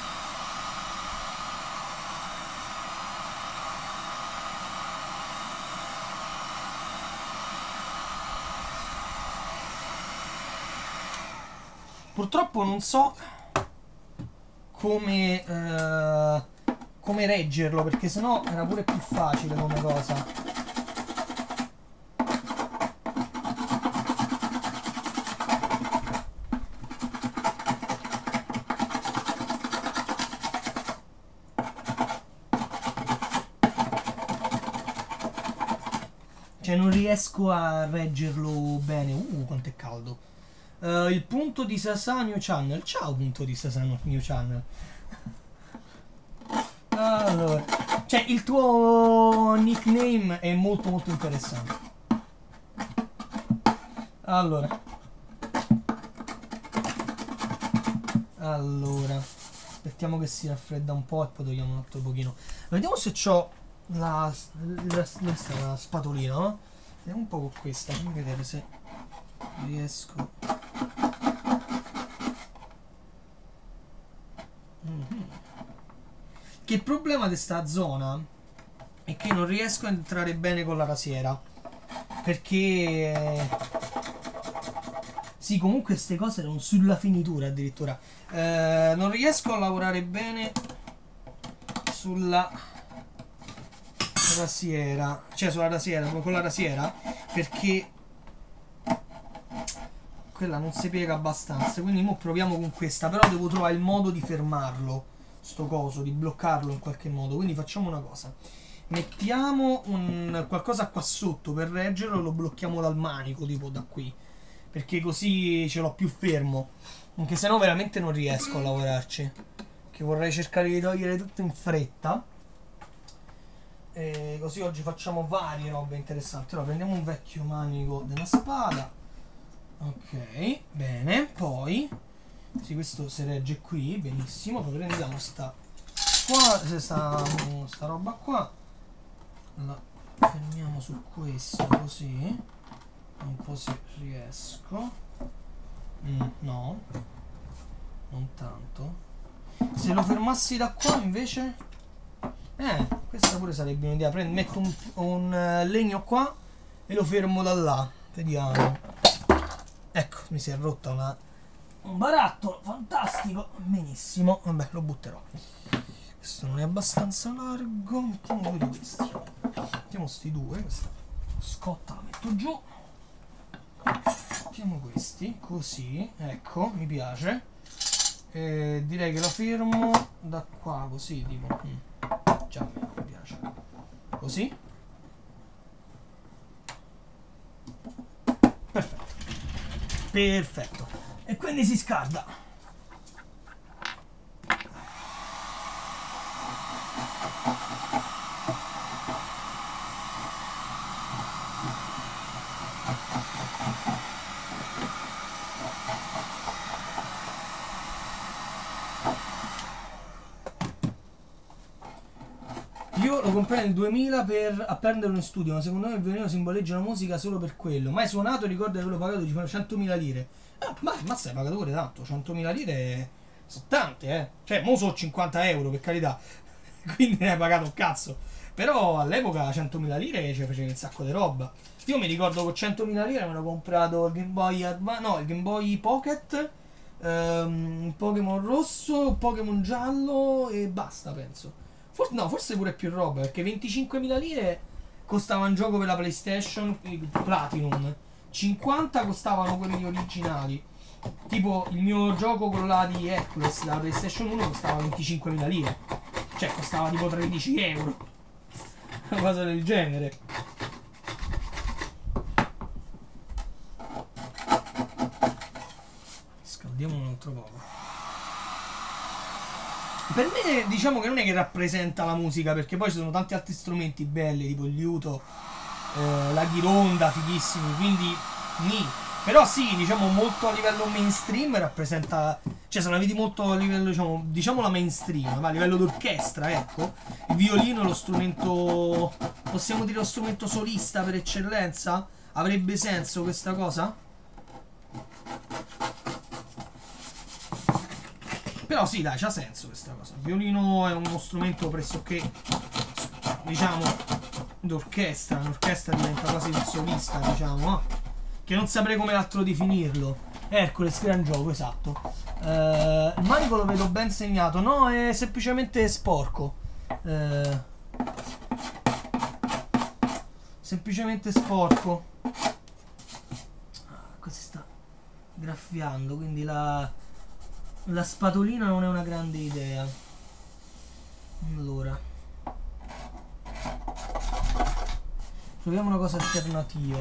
Purtroppo non so come reggerlo, perché sennò era pure più facile come cosa. Cioè non riesco a reggerlo bene. Quanto è caldo. Il punto di Sasa New Channel. Ciao punto di Sasa New Channel. Allora, cioè il tuo nickname è molto molto interessante. Allora, aspettiamo che si raffredda un po' e poi togliamo un altro pochino. Vediamo se c'ho la spatolina, no? Vediamo un po' con questa, fammi vedere se riesco. Che il problema di sta zona è che non riesco a entrare bene con la rasiera, perché sì, comunque queste cose erano sulla finitura addirittura. Non riesco a lavorare bene sulla rasiera, cioè sulla rasiera, con la rasiera, perché quella non si piega abbastanza. Quindi mo proviamo con questa, però devo trovare il modo di fermarlo, sto coso, di bloccarlo in qualche modo. Quindi facciamo una cosa: mettiamo qualcosa qua sotto per reggerlo, lo blocchiamo dal manico, tipo da qui, perché così ce l'ho più fermo, anche se no veramente non riesco a lavorarci, che vorrei cercare di togliere tutto in fretta. E così oggi facciamo varie robe interessanti. Allora prendiamo un vecchio manico della spada. Ok, bene. Poi sì, questo si regge qui benissimo. Poi prendiamo sta roba qua, la fermiamo su questo così un po' se riesco. No, non tanto. Se lo fermassi da qua invece, questa pure sarebbe un'idea. Metto un legno qua e lo fermo da là. Vediamo. Ecco, mi si è rotta un barattolo. Fantastico. Benissimo. Vabbè, lo butterò. Questo non è abbastanza largo. Mettiamo due di questi. Mettiamo sti due. Questa scotta la metto giù. Mettiamo questi. Così. Ecco, mi piace. Direi che lo fermo da qua, così tipo. Già a me non piace. Così. Perfetto. Perfetto. E quindi si scalda. Io lo comprai nel 2000 per appenderlo in studio, ma secondo me il violino simboleggia la musica solo per quello. Mai suonato, ricordo di averlo pagato 100.000 lire. Ma hai pagato pure tanto, 100.000 lire sono tante, eh. Cioè, mo sono 50 euro, per carità. Quindi ne hai pagato un cazzo. Però all'epoca 100.000 lire ci facevi un sacco di roba. Io mi ricordo con 100.000 lire mi ero comprato il Game Boy il Game Boy Pocket, un Pokémon rosso, un Pokémon giallo e basta, penso. Forse pure più roba, perché 25.000 lire costava un gioco per la PlayStation Platinum, 50 costavano quelli originali. Tipo il mio gioco, quello là di Hercules, la PlayStation 1 costava 25.000 lire. Cioè costava tipo 13 euro. Una cosa del genere. Scaldiamo un altro poco. Per me diciamo che non è che rappresenta la musica, perché poi ci sono tanti altri strumenti belli, tipo il liuto, la ghironda, fighissimi, quindi però sì, diciamo molto a livello mainstream rappresenta, cioè se la vedi molto a livello, diciamo la mainstream, ma a livello d'orchestra, ecco, il violino è lo strumento, possiamo dire lo strumento solista per eccellenza? Avrebbe senso questa cosa? Però sì, dai, c'ha senso questa cosa. Il violino è uno strumento pressoché, diciamo, d'orchestra. L'orchestra diventa quasi un solista, diciamo, che non saprei come altro definirlo. Hercules, gran gioco, esatto. Il manico lo vedo ben segnato. No, è semplicemente sporco. Semplicemente sporco. Qua si sta graffiando, quindi la spatolina non è una grande idea. Allora, proviamo una cosa alternativa.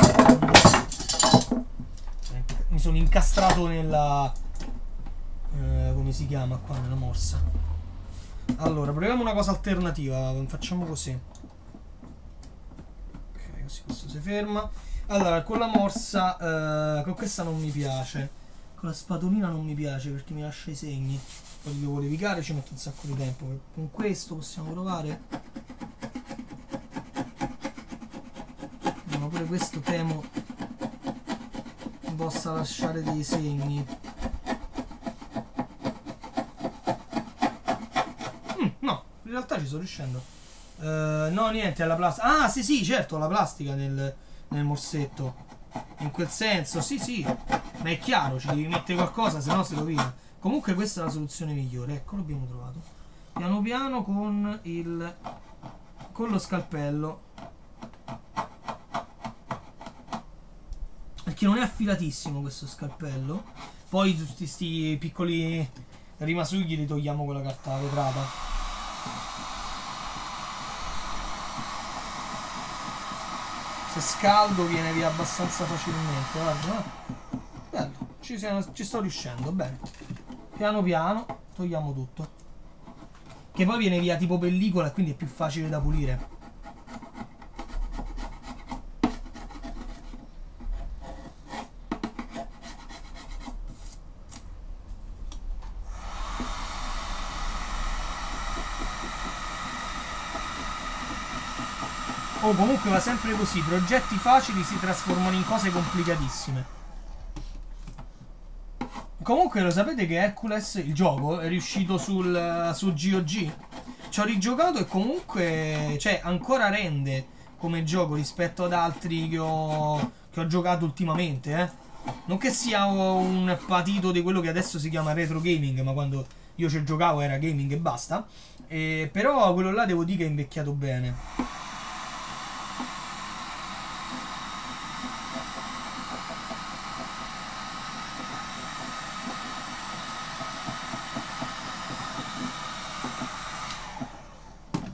Mi sono incastrato nella come si chiama qua, nella morsa. Allora, proviamo una cosa alternativa. Facciamo così. Ok, così questo si ferma. Allora, con la morsa, con questa non mi piace. Con la spatolina non mi piace perché mi lascia i segni. Poi li devo levicare, ci metto un sacco di tempo. Con questo possiamo provare. Ma pure questo temo possa lasciare dei segni. No, in realtà ci sto riuscendo. No, niente, è la plastica. Ah, sì, certo, la plastica nel morsetto. In quel senso, sì. Ma è chiaro, ci devi mettere qualcosa, se no si rovina. Comunque questa è la soluzione migliore. Ecco, l'abbiamo trovato. Piano piano con lo scalpello. Perché non è affilatissimo questo scalpello. Poi tutti questi piccoli rimasugli li togliamo con la carta vetrata. Se scaldo viene via abbastanza facilmente. Guarda. Bello, ci sto riuscendo, bene. Piano piano togliamo tutto. Che poi viene via tipo pellicola e quindi è più facile da pulire. Oh, comunque va sempre così, progetti facili si trasformano in cose complicatissime. Comunque lo sapete che Hercules, il gioco, è riuscito su GOG? Ci ho rigiocato e comunque, cioè, ancora rende come gioco rispetto ad altri che ho giocato ultimamente, eh. Non che sia un patito di quello che adesso si chiama retro gaming, ma quando io ci giocavo era gaming e basta. Però quello là devo dire che è invecchiato bene.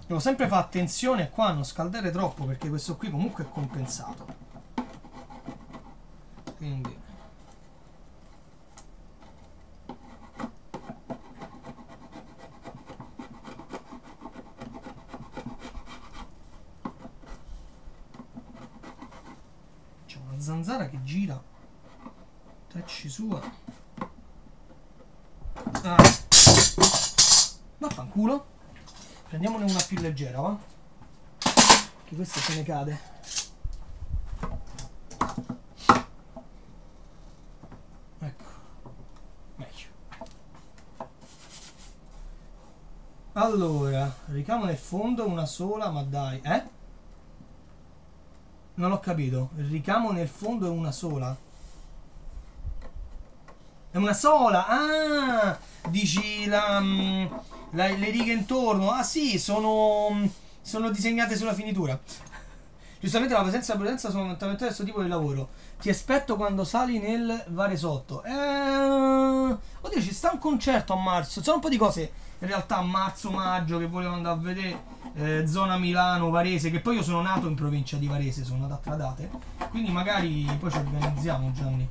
Devo sempre fare attenzione qua a non scaldare troppo, perché questo qui comunque è compensato. Quindi c'è una zanzara che gira. Tacci sua. Ah. Vaffanculo. Prendiamone una più leggera, va? Che questa se ne cade. Ecco. Meglio. Allora, ricamo nel fondo una sola, ma dai, Non ho capito. Il ricamo nel fondo è una sola. È una sola! Ah! Dici le righe intorno. Ah sì, sono disegnate sulla finitura. Giustamente la presenza e la prudenza sono fondamentali questo tipo di lavoro. Ti aspetto quando sali nel Varesotto. Oddio, ci sta un concerto a marzo. Sono un po' di cose in realtà a marzo-maggio che volevo andare a vedere. Zona Milano, Varese. Che poi io sono nato in provincia di Varese, sono nato a Tradate. Quindi magari poi ci organizziamo, Gianni.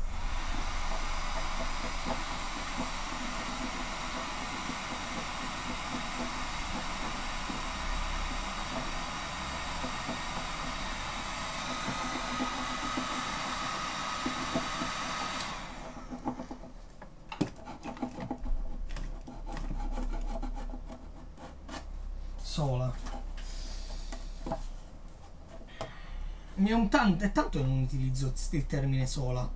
Sola. È tanto che non utilizzo il termine sola.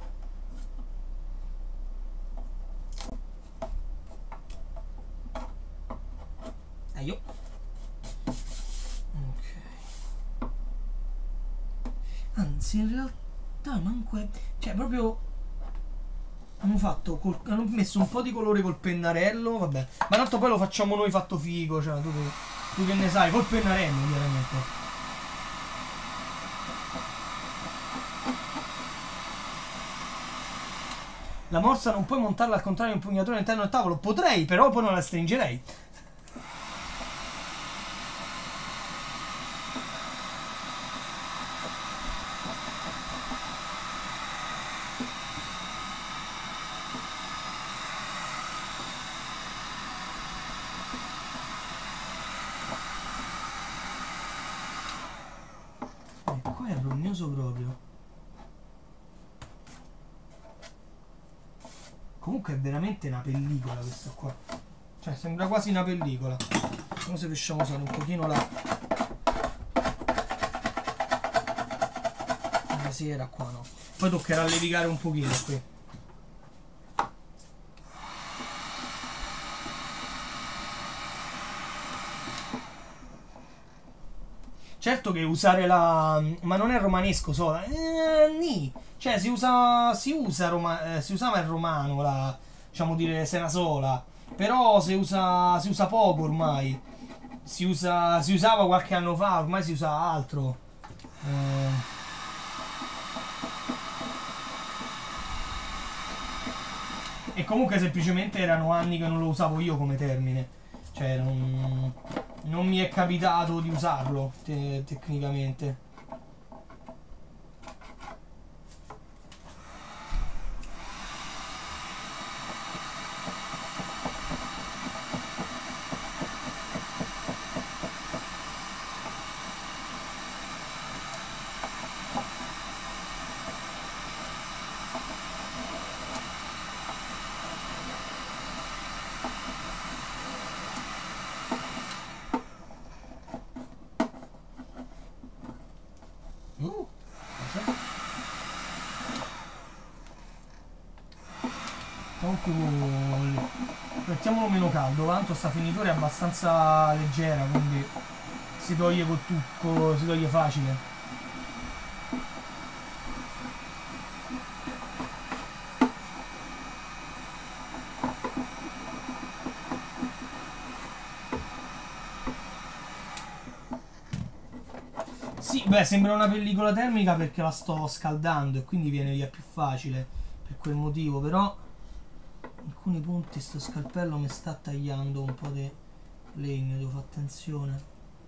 Io. Ok. Anzi, in realtà manco è... Cioè, proprio... Hanno messo un po' di colore col pennarello, vabbè. Ma tanto poi lo facciamo noi fatto figo, cioè, tu che ne sai, col pennarello, chiaramente. La morsa non puoi montarla al contrario di un impugnatore all'interno del tavolo. Potrei, però poi non la stringerei. E qua è rognoso proprio. Comunque è veramente una pellicola questa qua. Cioè sembra quasi una pellicola. Vediamo se riusciamo a usare un pochino la sera qua, no. Poi toccherà levigare un pochino qui. Certo che usare la... ma non è romanesco sola. Ni. Cioè si usava il romano, la, diciamo dire Senasola. Però si usa poco ormai. Si usava qualche anno fa, ormai si usa altro. E comunque semplicemente erano anni che non lo usavo io come termine. Cioè non mi è capitato di usarlo tecnicamente. Mettiamolo meno caldo, tanto sta finitura è abbastanza leggera, quindi si toglie col tucco, si toglie facile. Sì, beh, sembra una pellicola termica perché la sto scaldando e quindi viene via più facile per quel motivo, però in alcuni punti sto scalpello mi sta tagliando un po' di legno, devo fare attenzione.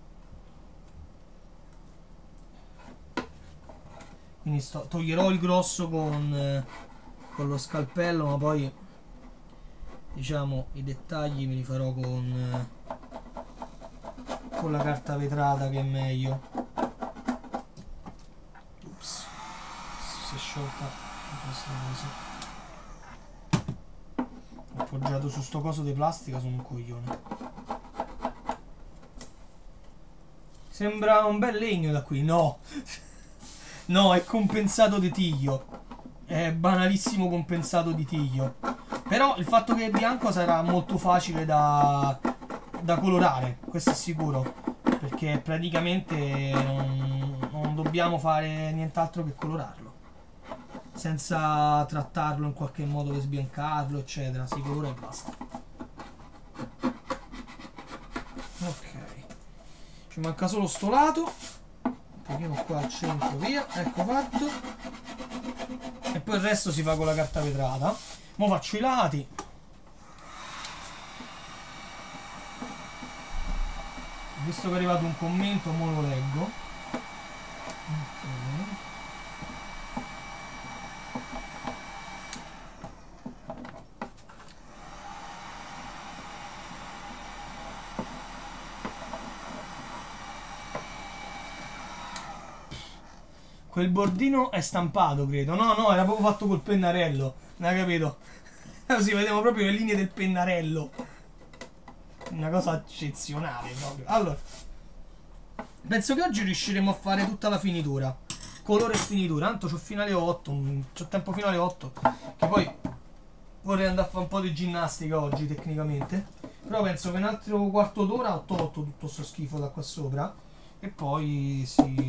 Quindi toglierò il grosso con lo scalpello, ma poi diciamo i dettagli me li farò con la carta vetrata, che è meglio. Ups, si è sciolta questa cosa. Ho appoggiato su sto coso di plastica, sono un coglione. Sembra un bel legno da qui, no. No, è compensato di tiglio. È banalissimo compensato di tiglio. Però il fatto che è bianco sarà molto facile da colorare, questo è sicuro. Perché praticamente non dobbiamo fare nient'altro che colorarlo. Senza trattarlo in qualche modo per sbiancarlo, eccetera. Si colora e basta. Ok. Ci manca solo sto lato. Un pochino qua al centro, via, ecco fatto. E poi il resto si fa con la carta vetrata. Mo faccio i lati. Visto che è arrivato un commento, mo lo leggo. Okay. Quel bordino è stampato, credo. No, no, era proprio fatto col pennarello. Non hai capito? Si vedevano proprio le linee del pennarello. Una cosa eccezionale proprio. Allora, penso che oggi riusciremo a fare tutta la finitura. Colore e finitura. Tanto c'ho fino alle 8. C'ho tempo fino alle 8. Che poi vorrei andare a fare un po' di ginnastica oggi, tecnicamente. Però penso che un altro quarto d'ora ho tolto tutto sto schifo da qua sopra. E poi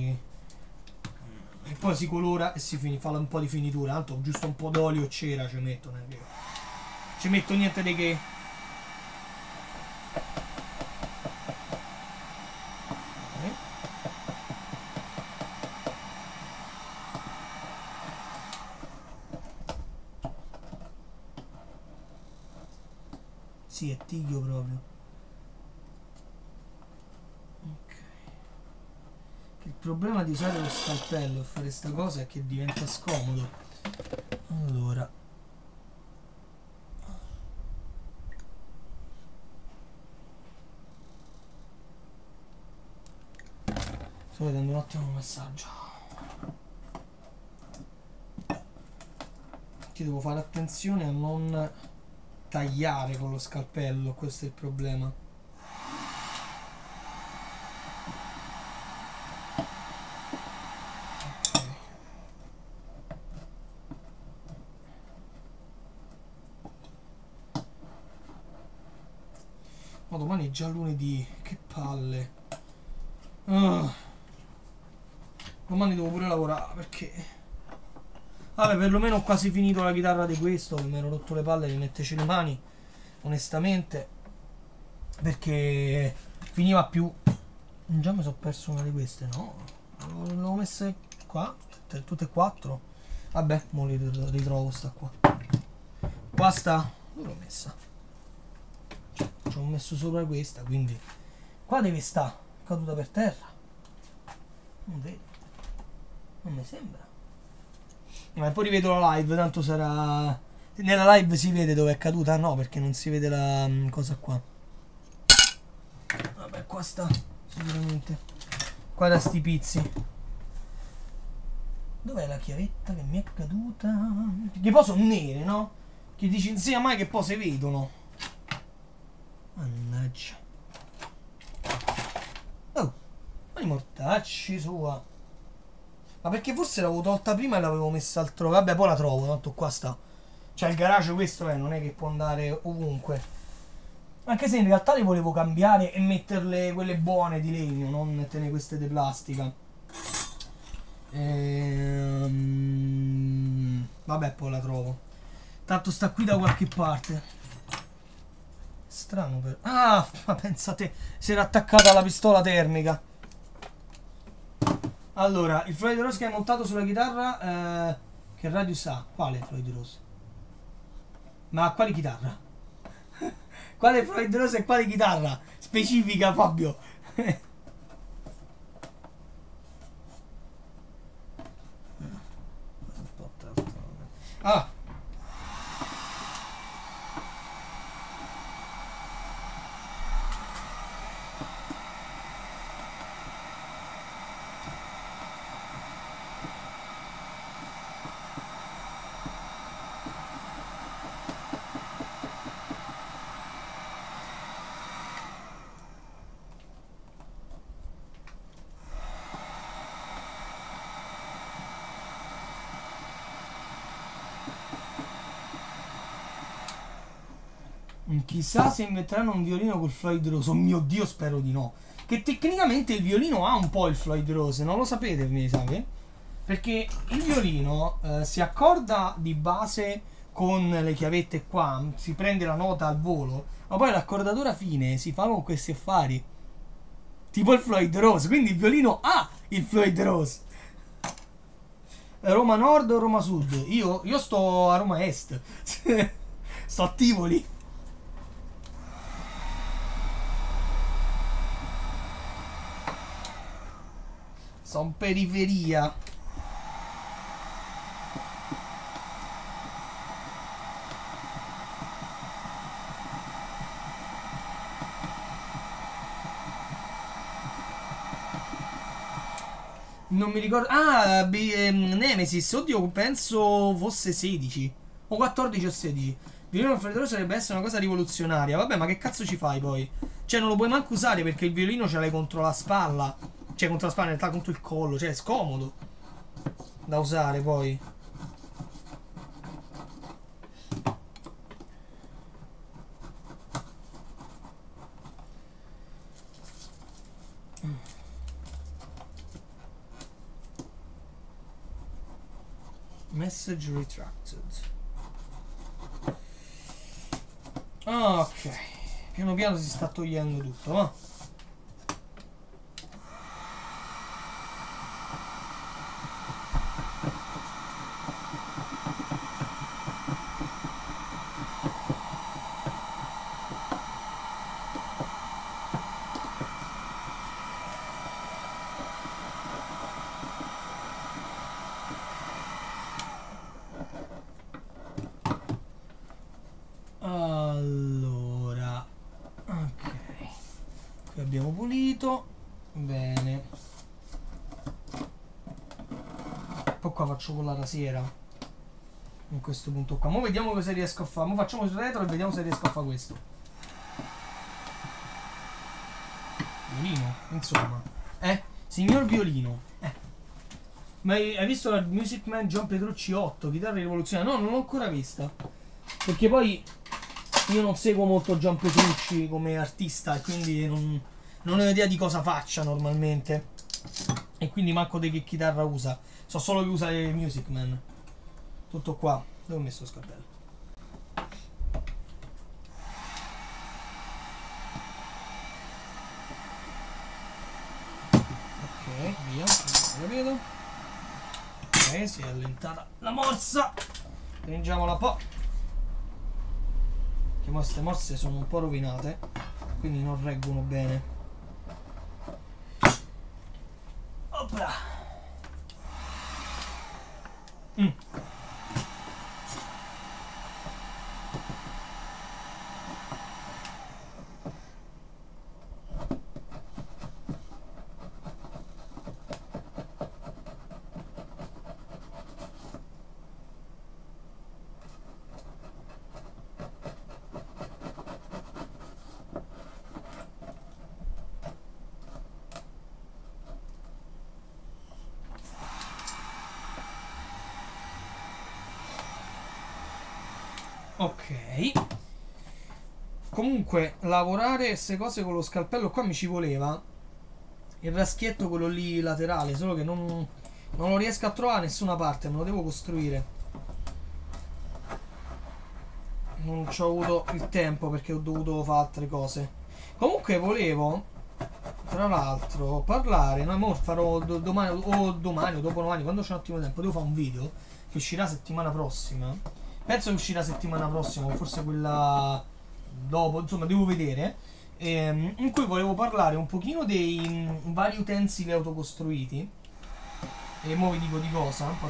si colora e si fa un po' di finitura. Tanto giusto un po' d'olio e cera ci metto, non è vero? Ci metto niente di che. Sì, è tiglio proprio. Ok. Il problema di usare lo scalpello e fare sta cosa è che diventa scomodo. Allora, sto vedendo un attimo un messaggio. Ci devo fare attenzione a non tagliare con lo scalpello, questo è il problema. Ma domani è già lunedì, che palle. Domani devo pure lavorare perché... Vabbè, perlomeno ho quasi finito la chitarra di questo, che mi ero rotto le palle di metterci le mani, onestamente, perché finiva più... Già mi sono perso una di queste, no? L'avevo messe qua, tutte e quattro. Vabbè, mo ritrovo sta qua. Qua sta... Dove l'ho messa? Ci ho messo sopra questa, quindi... Qua deve sta, caduta per terra. Non vedo. Non mi sembra. Ma poi rivedo la live, tanto sarà... Nella live si vede dove è caduta? No, perché non si vede la cosa qua. Vabbè, qua sta, sicuramente. Qua da sti pizzi. Dov'è la chiavetta che mi è caduta? Che poi sono nere, no? Che dici non sia mai che poi si vedono. Mannaggia. Oh, ma i mortacci sua. Ma perché forse l'avevo tolta prima e l'avevo messa altrove. Vabbè, poi la trovo, tanto qua sta. Cioè il garage questo non è che può andare ovunque. Anche se in realtà le volevo cambiare e metterle quelle buone di legno, non mettere queste di plastica. Vabbè, poi la trovo. Tanto sta qui da qualche parte. Strano per... Ah, ma pensate, si era attaccata alla pistola termica. Allora, il Floyd Rose che hai montato sulla chitarra, che radius ha? Quale Floyd Rose? Ma quale chitarra? Quale Floyd Rose e quale chitarra? Specifica Fabio. Ah, chissà se inventeranno un violino col Floyd Rose. Oh mio Dio, spero di no. Che tecnicamente il violino ha un po' il Floyd Rose, non lo sapete, mi sa che? Perché il violino si accorda di base con le chiavette qua, si prende la nota al volo, ma poi l'accordatura fine si fa con questi affari. Tipo il Floyd Rose, quindi il violino ha il Floyd Rose. Roma Nord o Roma Sud? Io sto a Roma Est. Sto a Tivoli. Sono periferia. Non mi ricordo. Ah, Nemesis. Oddio, penso fosse 16. O 14 o 16. Violino al freddore sarebbe essere una cosa rivoluzionaria. Vabbè, ma che cazzo ci fai poi? Cioè, non lo puoi manco usare perché il violino ce l'hai contro la spalla. Cioè, contro la spalla, in realtà contro il collo. Cioè, è scomodo da usare poi. Message retracted. Ok. Piano piano si sta togliendo tutto, va? Allora, ok, qui abbiamo pulito, bene. Poi qua faccio con la rasiera in questo punto qua. Mo vediamo cosa riesco a fare. Mo facciamo il retro e vediamo se riesco a fare questo. Violino, insomma. Signor violino. Ma hai visto la Music Man John Petrucci 8, chitarra rivoluzionaria? No, non l'ho ancora vista. Perché poi io non seguo molto Gian Petrucci come artista e quindi non ho idea di cosa faccia normalmente. E quindi manco di che chitarra usa. So solo che usa le Music Man. Tutto qua. Dove ho messo lo scalpello? Ok, via. Non lo vedo. Ok, si è allentata la morsa. Stringiamola un po'. Che queste morse sono un po' rovinate, quindi non reggono bene. Opla. Ok. Comunque, lavorare queste cose con lo scalpello qua mi ci voleva. Il raschietto, quello lì laterale, solo che non lo riesco a trovare da nessuna parte, me lo devo costruire. Non ci ho avuto il tempo perché ho dovuto fare altre cose. Comunque volevo, tra l'altro, parlare, no, mo farò domani o dopodomani, quando c'è un attimo di tempo, devo fare un video che uscirà settimana prossima. Penso che uscirà settimana prossima, o forse quella dopo, insomma, devo vedere. in cui volevo parlare un pochino dei vari utensili autocostruiti. E mo vi dico di cosa in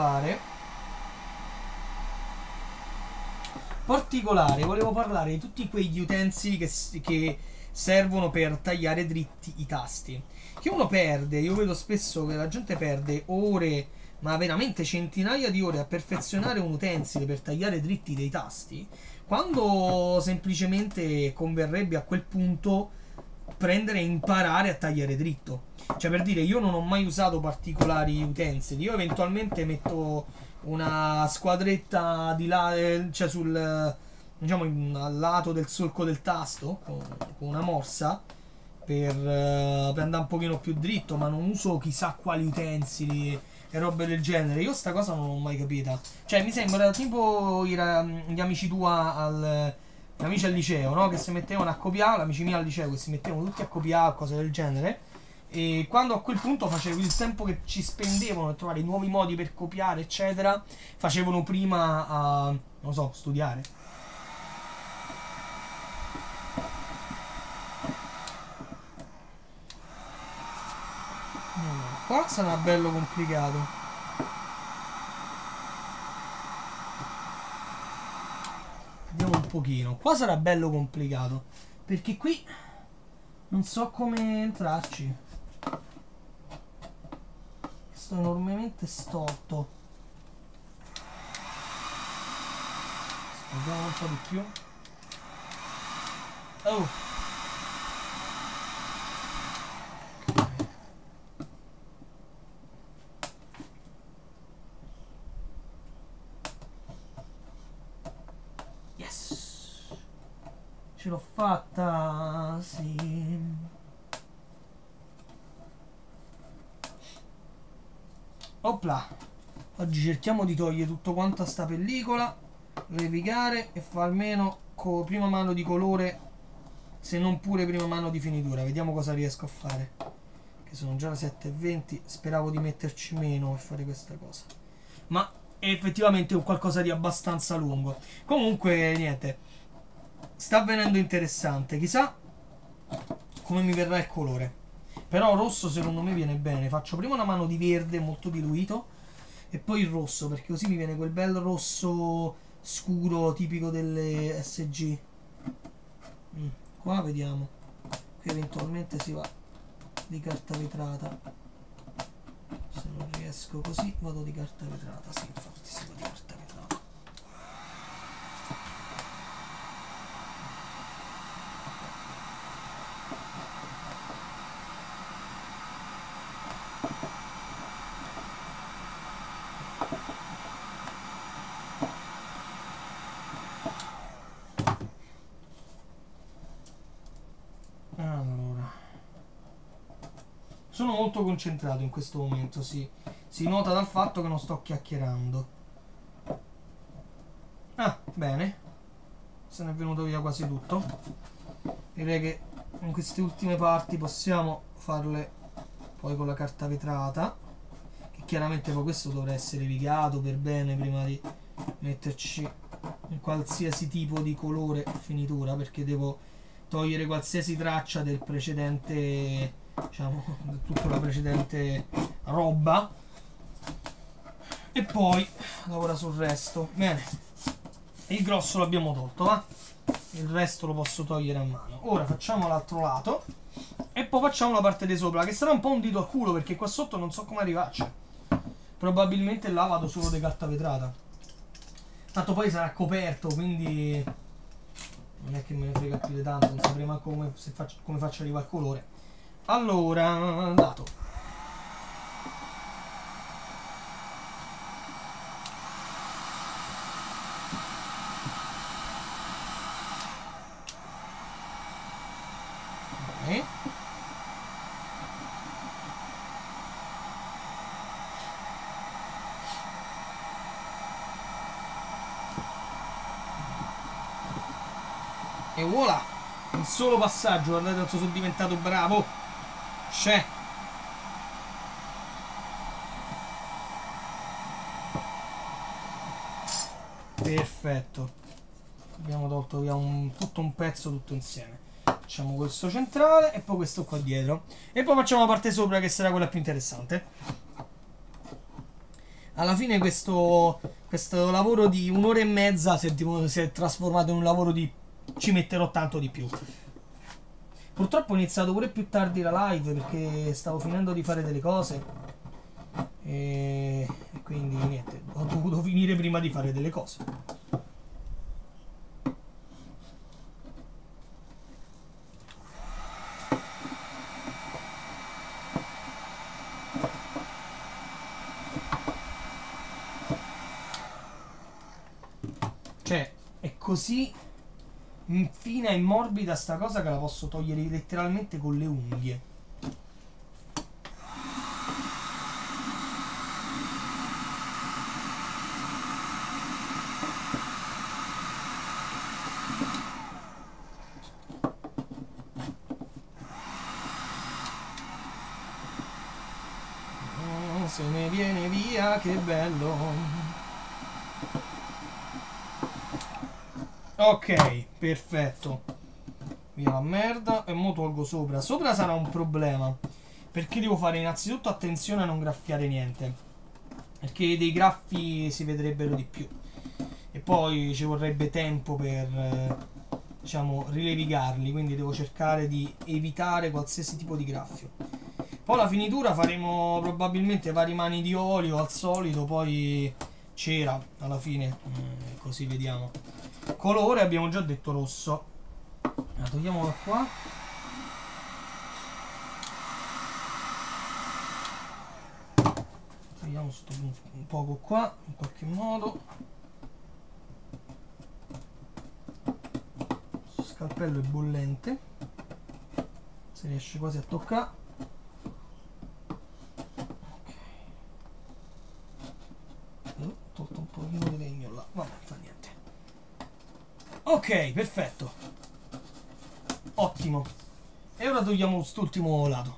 particolare volevo parlare di tutti quegli utensili che servono per tagliare dritti i tasti, che uno perde. Io vedo spesso che la gente perde ore, ma veramente centinaia di ore a perfezionare un utensile per tagliare dritti dei tasti, quando semplicemente converrebbe a quel punto prendere e imparare a tagliare dritto. Cioè, per dire, io non ho mai usato particolari utensili. Io eventualmente metto una squadretta di là, cioè sul, diciamo, al lato del solco del tasto con una morsa per andare un pochino più dritto, ma non uso chissà quali utensili e robe del genere. Io sta cosa non l'ho mai capita. Cioè, mi sembra tipo gli amici tua gli amici al liceo, no? Che si mettevano a copiare, gli amici miei al liceo che si mettevano tutti a copiare, cose del genere. E quando a quel punto facevo il tempo che ci spendevano a trovare nuovi modi per copiare, eccetera, facevano prima a, non so, studiare. Qua sarà bello complicato. Vediamo un pochino. Qua sarà bello complicato, perché qui non so come entrarci. Sto enormemente storto. Vediamo un po' di più. Oh. Yes. Ce l'ho fatta. Sì. Opla. Oggi cerchiamo di togliere tutto quanto a sta pellicola, levigare e fare almeno prima mano di colore, se non pure prima mano di finitura. Vediamo cosa riesco a fare, che sono già le 7:20. Speravo di metterci meno per fare questa cosa, ma è effettivamente un qualcosa di abbastanza lungo. Comunque niente, sta avvenendo interessante. Chissà come mi verrà il colore. Però rosso secondo me viene bene. Faccio prima una mano di verde molto diluito e poi il rosso, perché così mi viene quel bel rosso scuro tipico delle SG. Qua vediamo. Qui eventualmente si va di carta vetrata. Se non riesco così vado di carta vetrata. Sì, infatti si va di carta vetrata. Sono molto concentrato in questo momento, sì. Si nota dal fatto che non sto chiacchierando. Ah, bene. Se ne è venuto via quasi tutto. Direi che in queste ultime parti possiamo farle poi con la carta vetrata. Che chiaramente poi questo dovrà essere rigato per bene prima di metterci un qualsiasi tipo di colore e finitura, perché devo togliere qualsiasi traccia del precedente, diciamo, tutta la precedente roba, e poi lavora sul resto. Bene, il grosso l'abbiamo tolto, va? Il resto lo posso togliere a mano. Ora facciamo l'altro lato e poi facciamo la parte di sopra, che sarà un po' un dito a culo perché qua sotto non so come arrivarci. Probabilmente là vado solo di carta vetrata, tanto poi sarà coperto, quindi non è che me ne frega più di tanto, non saprei manco come faccio arrivare al colore. Allora, lato. Ok. E voilà, un solo passaggio, guardate quanto sono diventato bravo. C'è. Perfetto. Abbiamo tolto via tutto un pezzo tutto insieme. Facciamo questo centrale e poi questo qua dietro. E poi facciamo la parte sopra che sarà quella più interessante. Alla fine questo lavoro di un'ora e mezza si è trasformato in un lavoro di... ci metterò tanto di più. Purtroppo ho iniziato pure più tardi la live perché stavo finendo di fare delle cose e quindi niente, ho dovuto finire prima di fare delle cose. Cioè, è così fina e morbida sta cosa che la posso togliere letteralmente con le unghie. Se ne viene via, che bello. Ok, perfetto. Via la merda. E mo tolgo sopra. Sopra sarà un problema, perché devo fare innanzitutto attenzione a non graffiare niente, perché dei graffi si vedrebbero di più e poi ci vorrebbe tempo per diciamo rilevigarli, quindi devo cercare di evitare qualsiasi tipo di graffio. Poi la finitura faremo probabilmente vari mani di olio al solito, poi cera alla fine, così vediamo. Colore abbiamo già detto rosso. La togliamo da qua. Togliamo sto un poco qua in qualche modo. Il scalpello è bollente, si riesce quasi a toccare. Tolto un pochino di legno là, vabbè, fa niente. Ok, perfetto, ottimo. E ora togliamo quest'ultimo lato.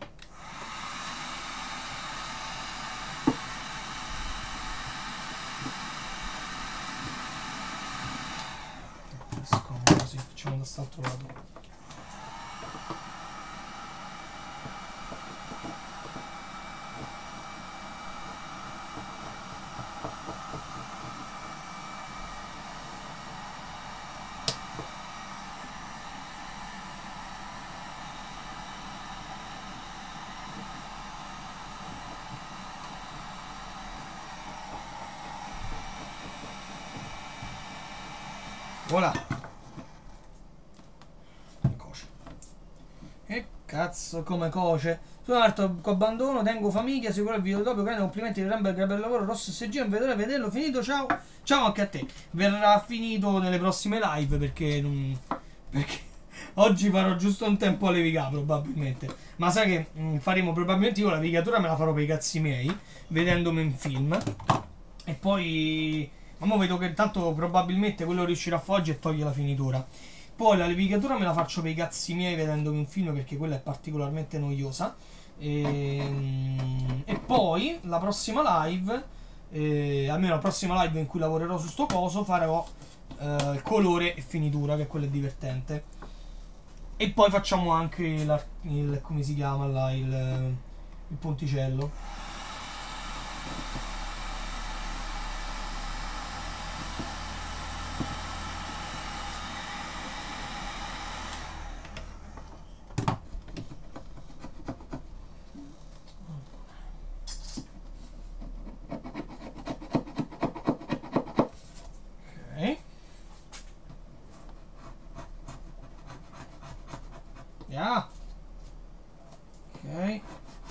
Scomodo così, facciamo da quest'altro lato. Voilà. Coce. E cazzo come coce. Sono Arto, abbandono, tengo famiglia, sicuro il video dopo, grande complimenti di Ramberg per il lavoro, Rosso SG, non vedrò vederlo finito, ciao. Ciao anche a te. Verrà finito nelle prossime live perché non... perché oggi farò giusto un tempo a levigare probabilmente. Ma sai che faremo probabilmente io la levigatura me la farò per i cazzi miei, vedendomi in film. E poi... ma mo vedo che tanto probabilmente quello riuscirà a fare oggi e toglie la finitura. Poi la levigatura me la faccio per i cazzi miei vedendomi un film perché quella è particolarmente noiosa. E poi la prossima live, almeno la prossima live in cui lavorerò su sto coso, farò colore e finitura, che quello è divertente. E poi facciamo anche il come si chiama là, il ponticello. Ok.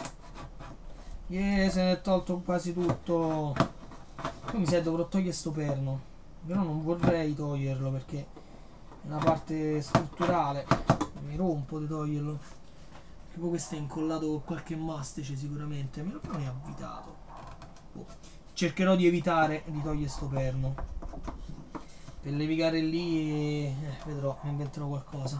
Se ne è tolto quasi tutto. Poi mi sa che dovrò togliere sto perno. Però non vorrei toglierlo perché è una parte strutturale. Mi rompo di toglierlo. Tipo questo è incollato con qualche mastice sicuramente. Me lo non è avvitato. Oh. Cercherò di evitare di togliere sto perno. Per levigare lì vedrò, mi inventerò qualcosa.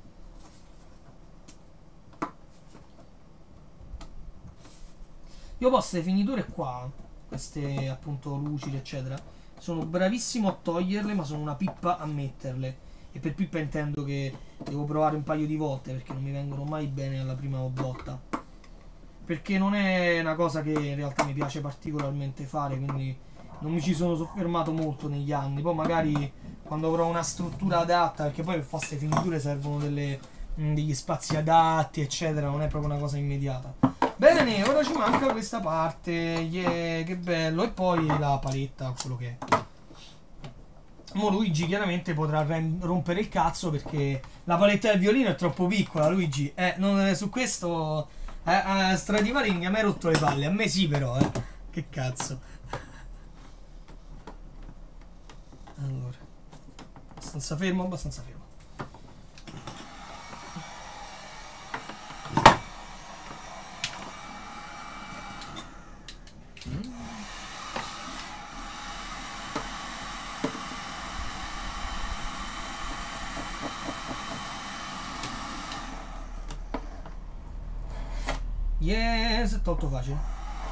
Io posso le finiture qua, queste appunto lucide eccetera, sono bravissimo a toglierle ma sono una pippa a metterle. E per Pippa intendo che devo provare un paio di volte perché non mi vengono mai bene alla prima volta. Perché non è una cosa che in realtà mi piace particolarmente fare, quindi non mi ci sono soffermato molto negli anni. Poi magari quando avrò una struttura adatta, perché poi per fare queste finiture servono degli spazi adatti, eccetera, non è proprio una cosa immediata. Bene, ora ci manca questa parte, yeah, che bello, e poi la paletta, quello che è. Mo Luigi chiaramente potrà rompere il cazzo perché la paletta del violino è troppo piccola, Luigi. Su questo Stradivari non mi ha mai rotto le palle, a me sì però, Che cazzo. Allora, abbastanza fermo, abbastanza fermo. Yes, è tolto facile.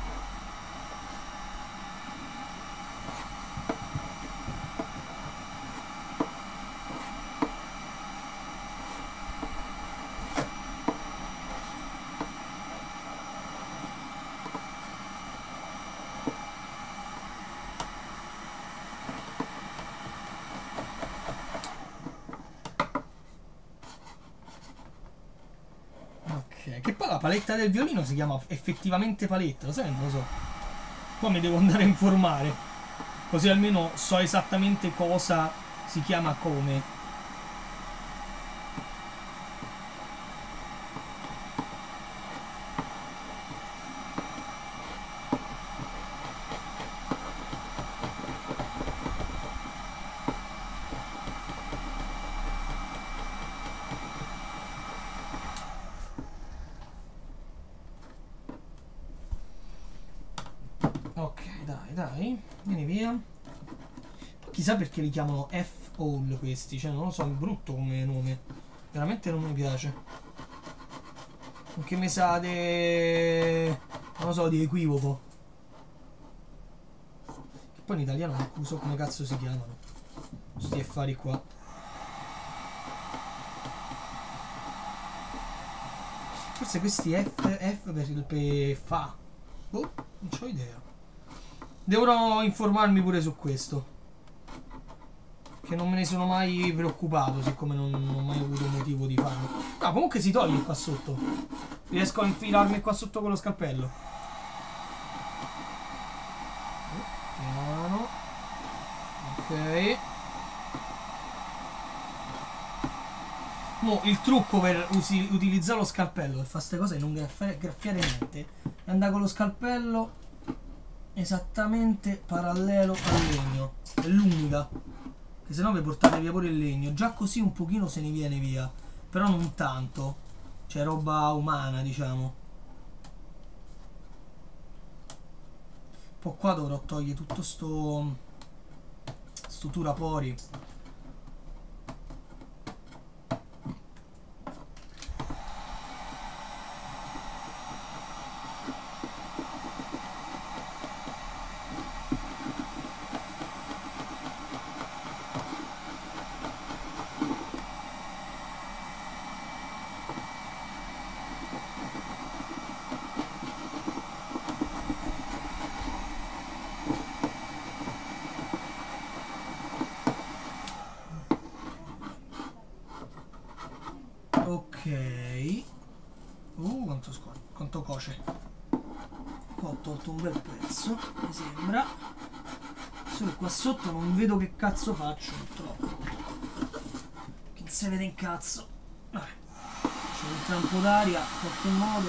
Che poi la paletta del violino si chiama effettivamente paletta, lo sai? Non lo so. Poi mi devo andare a informare. Così almeno so esattamente cosa si chiama come. Dai, vieni via. Chissà perché li chiamano F-All questi, cioè non lo so, è brutto come nome. Veramente non mi piace. Anche mi sa non lo so, di equivoco. Che poi in italiano non so come cazzo si chiamano. Sti affari qua. Forse questi F per il fa. Oh, non c'ho idea. Dovrò informarmi pure su questo. Che non me ne sono mai preoccupato, siccome non ho mai avuto motivo di farlo. Ah, comunque si toglie qua sotto. Riesco a infilarmi qua sotto con lo scalpello. Piano. Ok. Mo il trucco per utilizzare lo scalpello per fare queste cose e non graffiare niente è andare con lo scalpello esattamente parallelo al legno. È l'unica. Che se no vi portate via pure il legno. Già così un pochino se ne viene via. Però non tanto. Cioè roba umana, diciamo. Poi qua dovrò togliere tutto sto turapori. Ok. Quanto coce. Qua ho tolto un bel pezzo, mi sembra. Solo qua sotto non vedo che cazzo faccio, purtroppo. Che non si vede in cazzo. Vabbè. C'è un trampo d'aria, in qualche modo.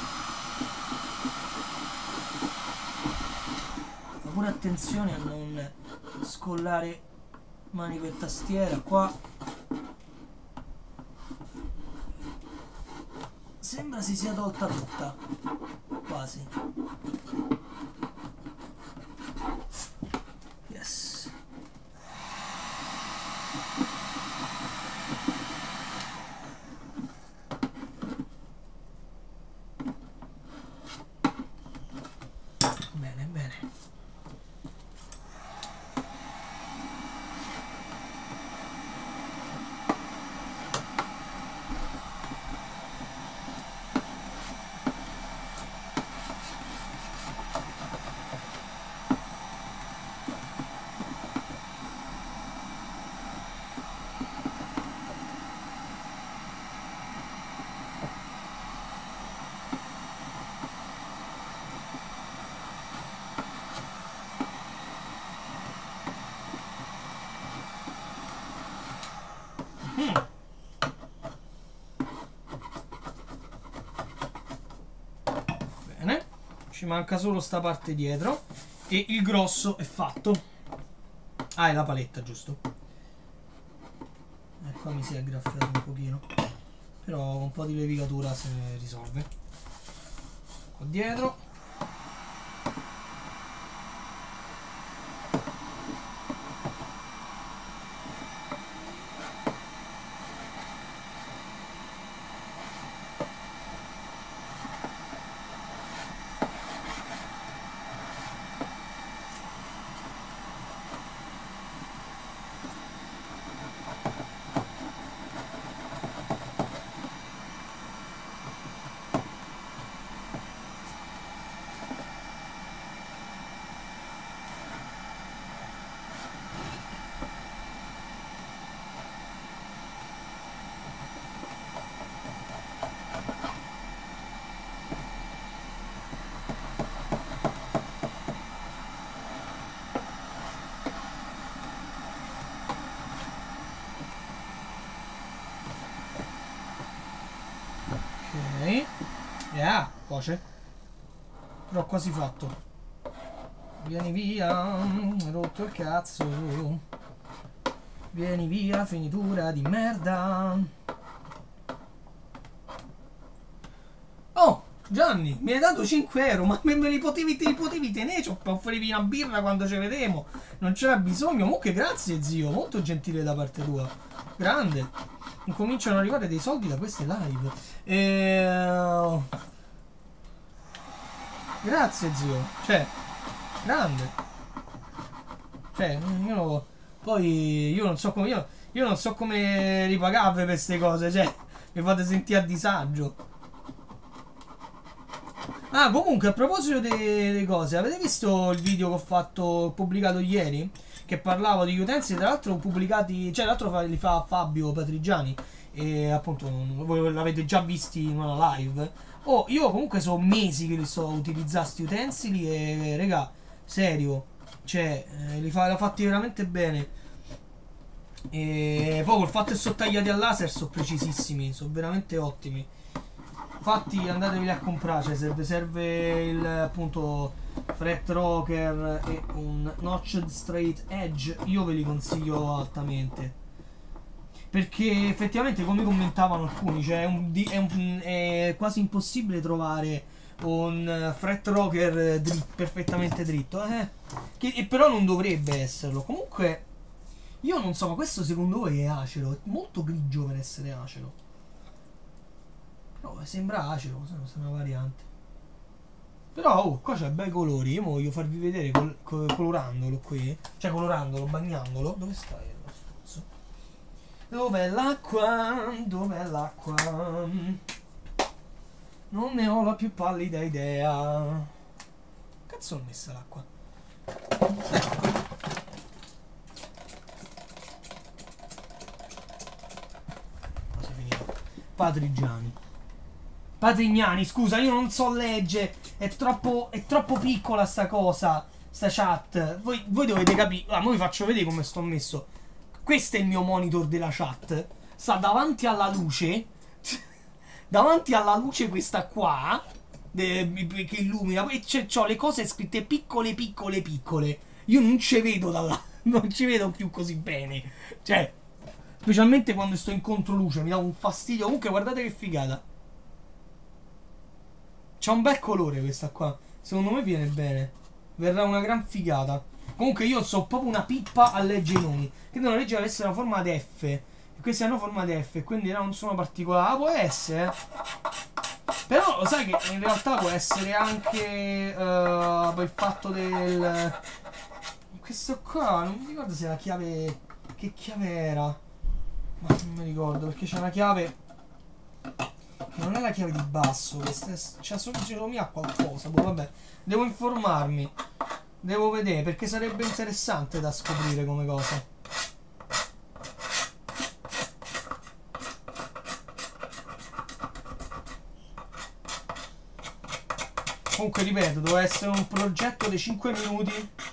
Fa pure attenzione a non scollare manico e tastiera qua. Sembra si sia tolta tutta, quasi. Yes. Bene, bene. Ci manca solo sta parte dietro. E il grosso è fatto. Ah, è la paletta, giusto. Qua mi si è aggraffiato un pochino. Però con un po' di levigatura si risolve. Qua dietro. Voce. Però quasi fatto. Vieni via, hai rotto il cazzo. Vieni via, finitura di merda. Oh, Gianni, mi hai dato 5 euro, ma me li potevi tenere, cioè, offrivi una birra quando ci vedemo. Non c'era bisogno. Comunque grazie zio, molto gentile da parte tua. Grande. Incominciano ad arrivare dei soldi da queste live. Grazie zio, cioè, grande. Cioè, io non so come io non so come ripagarvi per queste cose, cioè, mi fate sentire a disagio. Ah, comunque, a proposito delle cose, avete visto il video che ho pubblicato ieri? Che parlavo degli utenti, tra l'altro pubblicati, cioè l'altro li fa Fabio Patrigiani, e appunto voi l'avete già visti in una live. Oh, io comunque sono mesi che li sto utilizzando sti utensili e, raga, serio, cioè, l'ho fatti veramente bene. E poi col fatto che sono tagliati al laser sono precisissimi, sono veramente ottimi. Infatti andatevi a comprare, cioè serve il appunto Fret Rocker e un Notched Straight Edge, io ve li consiglio altamente. Perché effettivamente, come commentavano alcuni, cioè è quasi impossibile trovare un fret rocker perfettamente dritto. E però non dovrebbe esserlo. Comunque, io non so, ma questo secondo voi è acero? È molto grigio per essere acero. Però sembra acero, se è una variante. Però qua c'è bei colori. Io voglio farvi vedere colorandolo qui. Cioè colorandolo, bagnandolo. Dove stai? Dov'è l'acqua? Dov'è l'acqua? Non ne ho la più pallida idea. Cazzo ho messa l'acqua? Cosa è finito? Patrignani, scusa, io non so leggere. È troppo piccola sta cosa. Sta chat. Voi dovete capire. Ah, mo vi faccio vedere come sto messo. Questo è il mio monitor della chat. Sta davanti alla luce. Davanti alla luce questa qua. Che illumina. E c'ho le cose scritte piccole. Io non ci vedo da là. Non ci vedo più così bene. Cioè, specialmente quando sto in controluce. Mi dà un fastidio. Comunque guardate che figata. C'ha un bel colore questa qua. Secondo me viene bene. Verrà una gran figata. Comunque io so proprio una pippa a leggere i nomi. Credo una legge avesse una forma ad F. E questi hanno forma ad F. Quindi non sono particolari. Ah, può essere. Però lo sai che in realtà può essere anche il fatto del... Questo qua, non mi ricordo se la chiave... Che chiave era? Ma non mi ricordo, perché c'è una chiave... Che non è la chiave di basso. C'è solo mia qualcosa. Boh, vabbè, devo informarmi. Devo vedere, perché sarebbe interessante da scoprire come cosa. Comunque ripeto, doveva essere un progetto di 5 minuti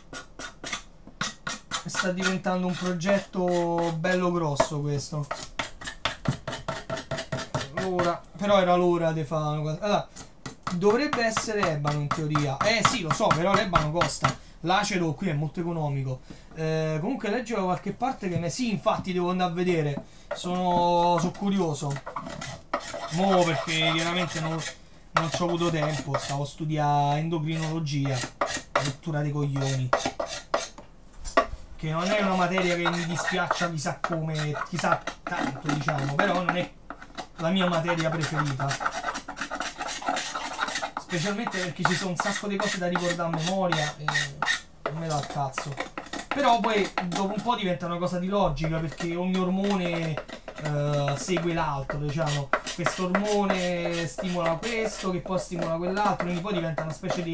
e sta diventando un progetto bello grosso questo. L'ora, però era l'ora di fare. Allora, Dovrebbe essere ebano in teoria. Sì, lo so, però l'ebano costa. L'acero qui è molto economico. Comunque leggo da qualche parte che sì, infatti devo andare a vedere. Sono curioso. Mo perché chiaramente non ci ho avuto tempo. Stavo a studiare endocrinologia. Rottura dei coglioni. Che non è una materia che mi dispiaccia chissà come, chissà tanto, diciamo. Però non è la mia materia preferita. Specialmente perché ci sono un sacco di cose da ricordare a memoria e non me dà il cazzo. Però poi dopo un po' diventa una cosa di logica, perché ogni ormone segue l'altro, diciamo. Questo ormone stimola questo, che poi stimola quell'altro, quindi poi diventa una specie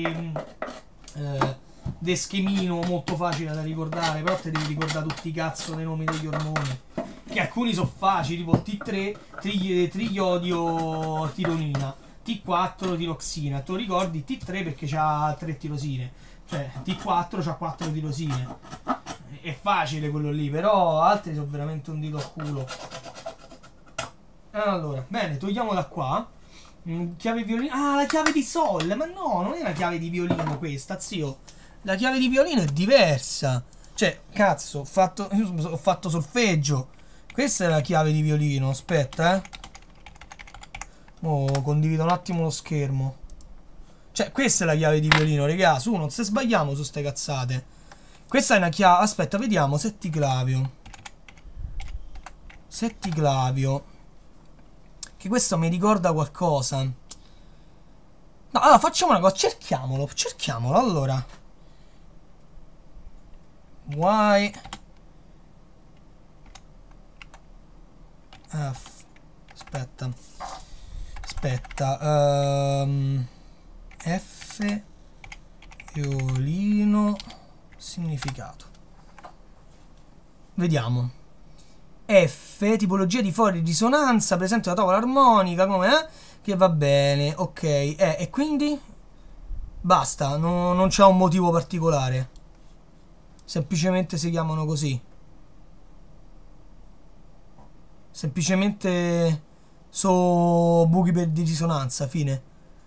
di schemino molto facile da ricordare. Però te devi ricordare tutti i cazzo dei nomi degli ormoni, che alcuni sono facili, tipo T3 triodio tironina, T4 tiroxina. Tu ricordi T3 perché c'ha 3 tirosine, cioè T4 c'ha 4 tirosine. È facile quello lì, però altri sono veramente un dito a culo. Allora, bene, togliamo da qua. Chiave violino. Ah, la chiave di sol. Ma no, non è la chiave di violino questa, zio. La chiave di violino è diversa. Cioè, cazzo, ho fatto solfeggio. Questa è la chiave di violino. Aspetta, oh, condivido un attimo lo schermo. Cioè, questa è la chiave di violino, regà. Su, non se sbagliamo su ste cazzate. Questa è una chiave. Aspetta, vediamo. Setticlavio. Setticlavio. Che questo mi ricorda qualcosa. No, allora facciamo una cosa. Cerchiamolo. Cerchiamolo. Allora. Y. F. Aspetta. Aspetta. F. Violino. Significato. Vediamo. F, tipologia di fori di risonanza, presente la tavola armonica, come che va bene, ok. E quindi? Basta, non c'è un motivo particolare. Semplicemente si chiamano così. Semplicemente so buchi di risonanza, fine.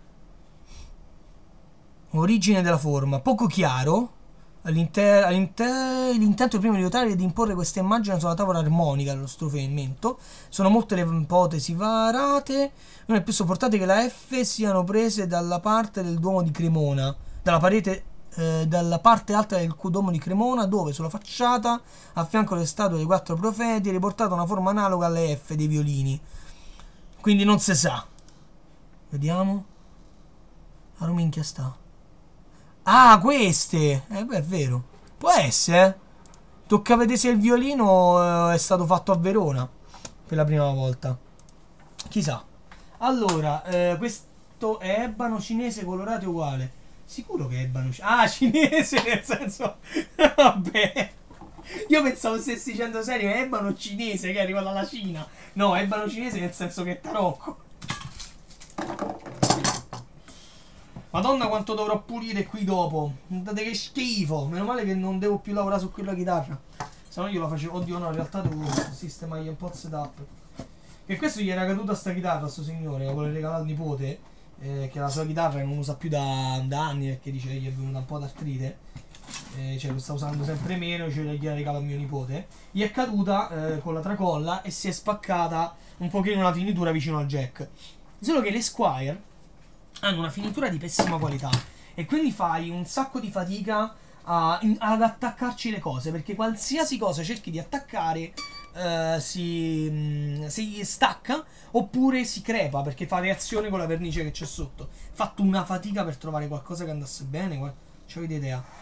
Origine della forma, poco chiaro. L'intento prima di votare è di imporre questa immagine sulla tavola armonica dello strumento. Sono molte le ipotesi varate. Non è più sopportate che la F siano prese dalla parte del Duomo di Cremona, dalla parte alta del Duomo di Cremona, dove sulla facciata, a fianco alle statue dei 4 profeti, è riportata una forma analoga alle F dei violini. Quindi non si sa. Vediamo. A minchia sta. Ah, queste! Beh, è vero. Può essere. Tocca vedere se il violino è stato fatto a Verona per la prima volta. Chissà. Allora, questo è ebano cinese colorato uguale. Sicuro che è ebano cinese? Ah, cinese nel senso... Vabbè. Io pensavo stessi dicendo serio, è ebano cinese che è arrivato dalla Cina. No, è ebano cinese nel senso che è tarocco. Madonna quanto dovrò pulire qui dopo. Guardate che schifo. Meno male che non devo più lavorare su quella chitarra. Se no io la facevo. Oddio no, in realtà devo sistemare un po' il setup. Che questo gli era caduto a sta chitarra a sto signore. La vuole regalare al nipote. Che la sua chitarra non usa più da anni, perché dice che gli è venuta un po' d'artrite. Cioè lo sta usando sempre meno, cioè gliela regala a mio nipote. Gli è caduta con la tracolla e si è spaccata un pochino la finitura vicino al jack. Solo che le Squire hanno una finitura di pessima qualità e quindi fai un sacco di fatica ad attaccarci le cose, perché qualsiasi cosa cerchi di attaccare si stacca oppure si crepa perché fa reazione con la vernice che c'è sotto. Fatto una fatica per trovare qualcosa che andasse bene, ci avete idea?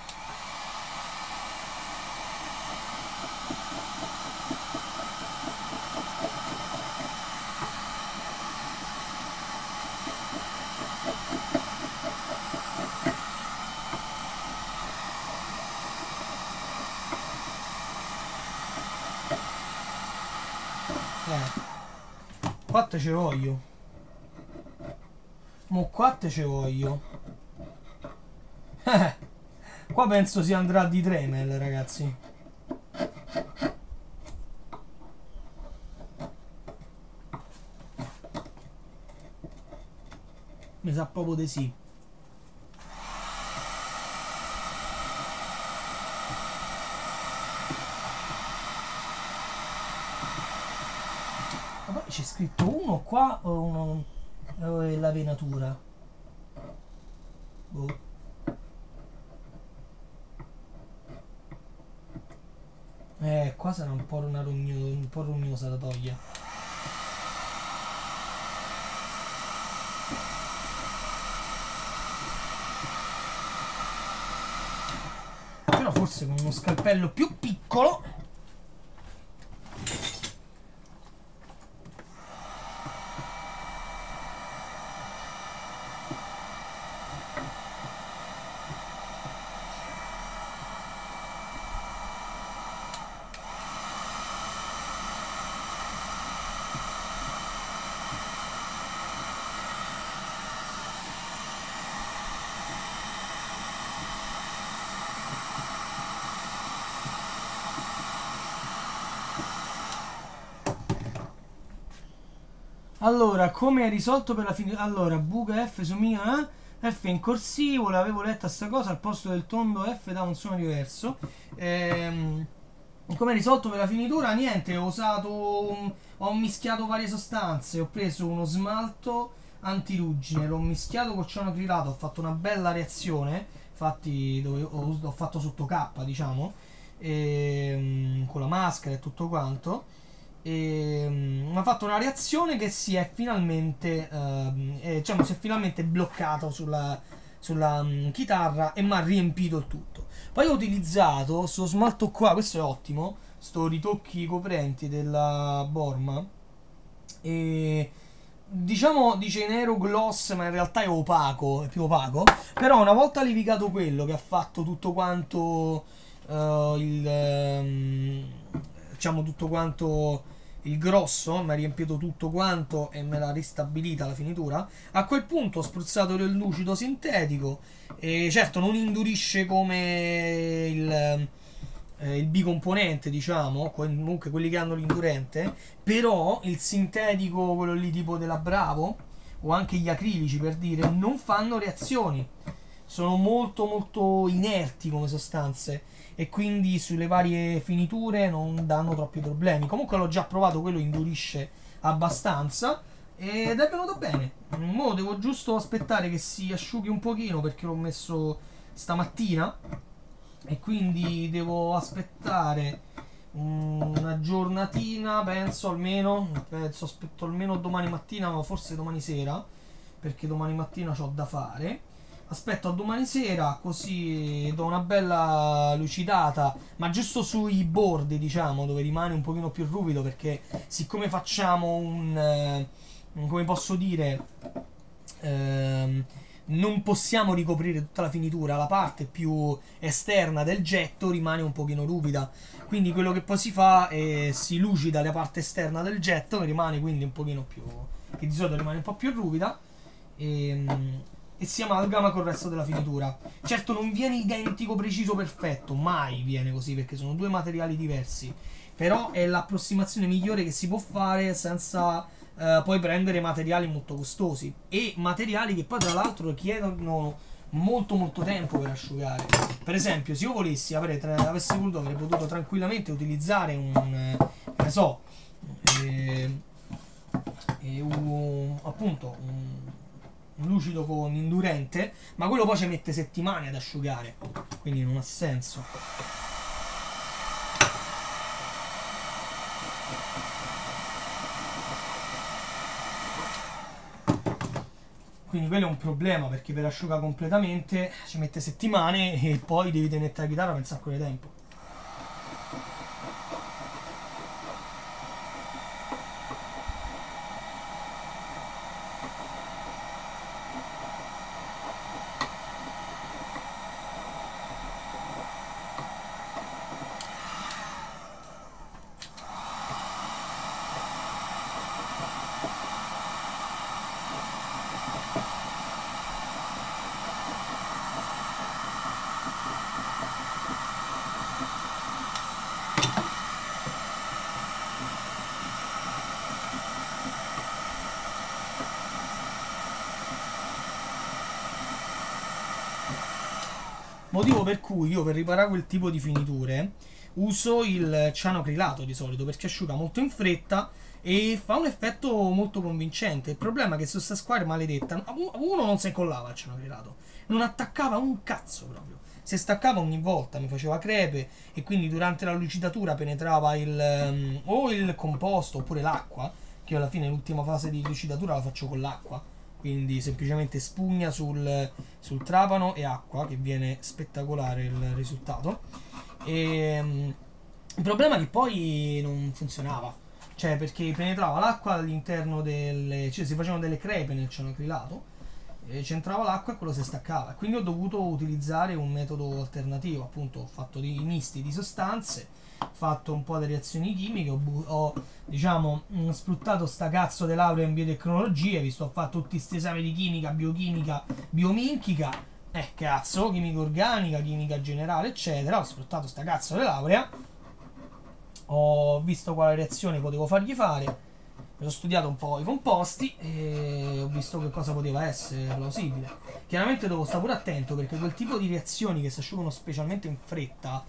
Quattro ce voglio. Mo quattro ce voglio. Qua penso si andrà di Dremel, ragazzi. Mi sa sa proprio di sì. Ma poi c'è scritto uno qua o uno è la venatura? Boh. Qua sarà un po' un po' rognosa da togliere. Però forse con uno scalpello più piccolo. Allora, come hai risolto per la fine? Allora, buca F su mio, F in corsivo, l'avevo letta sta cosa, al posto del tondo F dà un suono diverso. Come hai risolto per la finitura? Niente, ho mischiato varie sostanze, ho preso uno smalto antiruggine, l'ho mischiato col ciano acrilato, ho fatto una bella reazione, infatti dove ho fatto sotto K, diciamo, con la maschera e tutto quanto. Mi ha fatto una reazione che diciamo, si è finalmente bloccato sulla chitarra e mi ha riempito il tutto. Poi ho utilizzato sto smalto qua, questo è ottimo, sto ritocchi coprenti della Borma, e diciamo dice nero gloss, ma in realtà è opaco, è più opaco. Però una volta levigato quello che ha fatto tutto quanto diciamo tutto quanto il grosso, mi ha riempito tutto quanto e me l'ha ristabilita la finitura. A quel punto ho spruzzato del lucido sintetico, e certo non indurisce come il bicomponente, diciamo, comunque quelli che hanno l'indurente, però il sintetico, quello lì tipo della Bravo, o anche gli acrilici per dire, non fanno reazioni, sono molto molto inerti come sostanze, e quindi sulle varie finiture non danno troppi problemi. Comunque l'ho già provato, quello indurisce abbastanza ed è venuto bene. Mo devo giusto aspettare che si asciughi un pochino perché l'ho messo stamattina, e quindi devo aspettare una giornatina, aspetto almeno domani mattina, ma forse domani sera, perché domani mattina c'ho da fare. Aspetto a domani sera, così do una bella lucidata, ma giusto sui bordi, diciamo, dove rimane un pochino più ruvido, perché siccome facciamo come posso dire, non possiamo ricoprire tutta la finitura, la parte più esterna del getto rimane un pochino ruvida, quindi quello che poi si fa è si lucida la parte esterna del getto, che rimane quindi un pochino più, che di solito rimane un po' più ruvida, e si amalgama col resto della finitura. Certo non viene identico, preciso, perfetto, mai viene così, perché sono due materiali diversi, però è l'approssimazione migliore che si può fare senza poi prendere materiali molto costosi, e materiali che poi tra l'altro richiedono molto molto tempo per asciugare. Per esempio, se io volessi avessi voluto, avrei potuto tranquillamente utilizzare che ne so, appunto un lucido con indurente, ma quello poi ci mette settimane ad asciugare, quindi non ha senso. Quindi quello è un problema, perché per asciugare completamente ci mette settimane e poi devi tenere la chitarra per un sacco di tempo. Motivo per cui io per riparare quel tipo di finiture uso il cianoacrilato di solito, perché asciuga molto in fretta e fa un effetto molto convincente. Il problema è che su sta squadra maledetta, uno non si incollava il cianoacrilato, non attaccava un cazzo proprio. Se staccava ogni volta mi faceva crepe e quindi durante la lucidatura penetrava o il composto oppure l'acqua, che alla fine l'ultima fase di lucidatura la faccio con l'acqua, quindi semplicemente spugna sul trapano e acqua, che viene spettacolare il risultato. Il problema è che poi non funzionava, cioè perché penetrava l'acqua all'interno cioè si facevano delle crepe nel cianoacrilato, c'entrava l'acqua e quello si staccava, quindi ho dovuto utilizzare un metodo alternativo. Appunto ho fatto dei misti di sostanze, ho fatto un po' di reazioni chimiche, ho diciamo sfruttato sta cazzo di laurea in biotecnologie, visto ho fatto tutti questi esami di chimica, biochimica, biominchica, cazzo, chimica organica, chimica generale eccetera. Ho sfruttato sta cazzo di laurea, ho visto quale reazione potevo fargli fare, ho studiato un po' i composti e ho visto che cosa poteva essere plausibile. Chiaramente devo stare pure attento, perché quel tipo di reazioni che si asciugano specialmente in fretta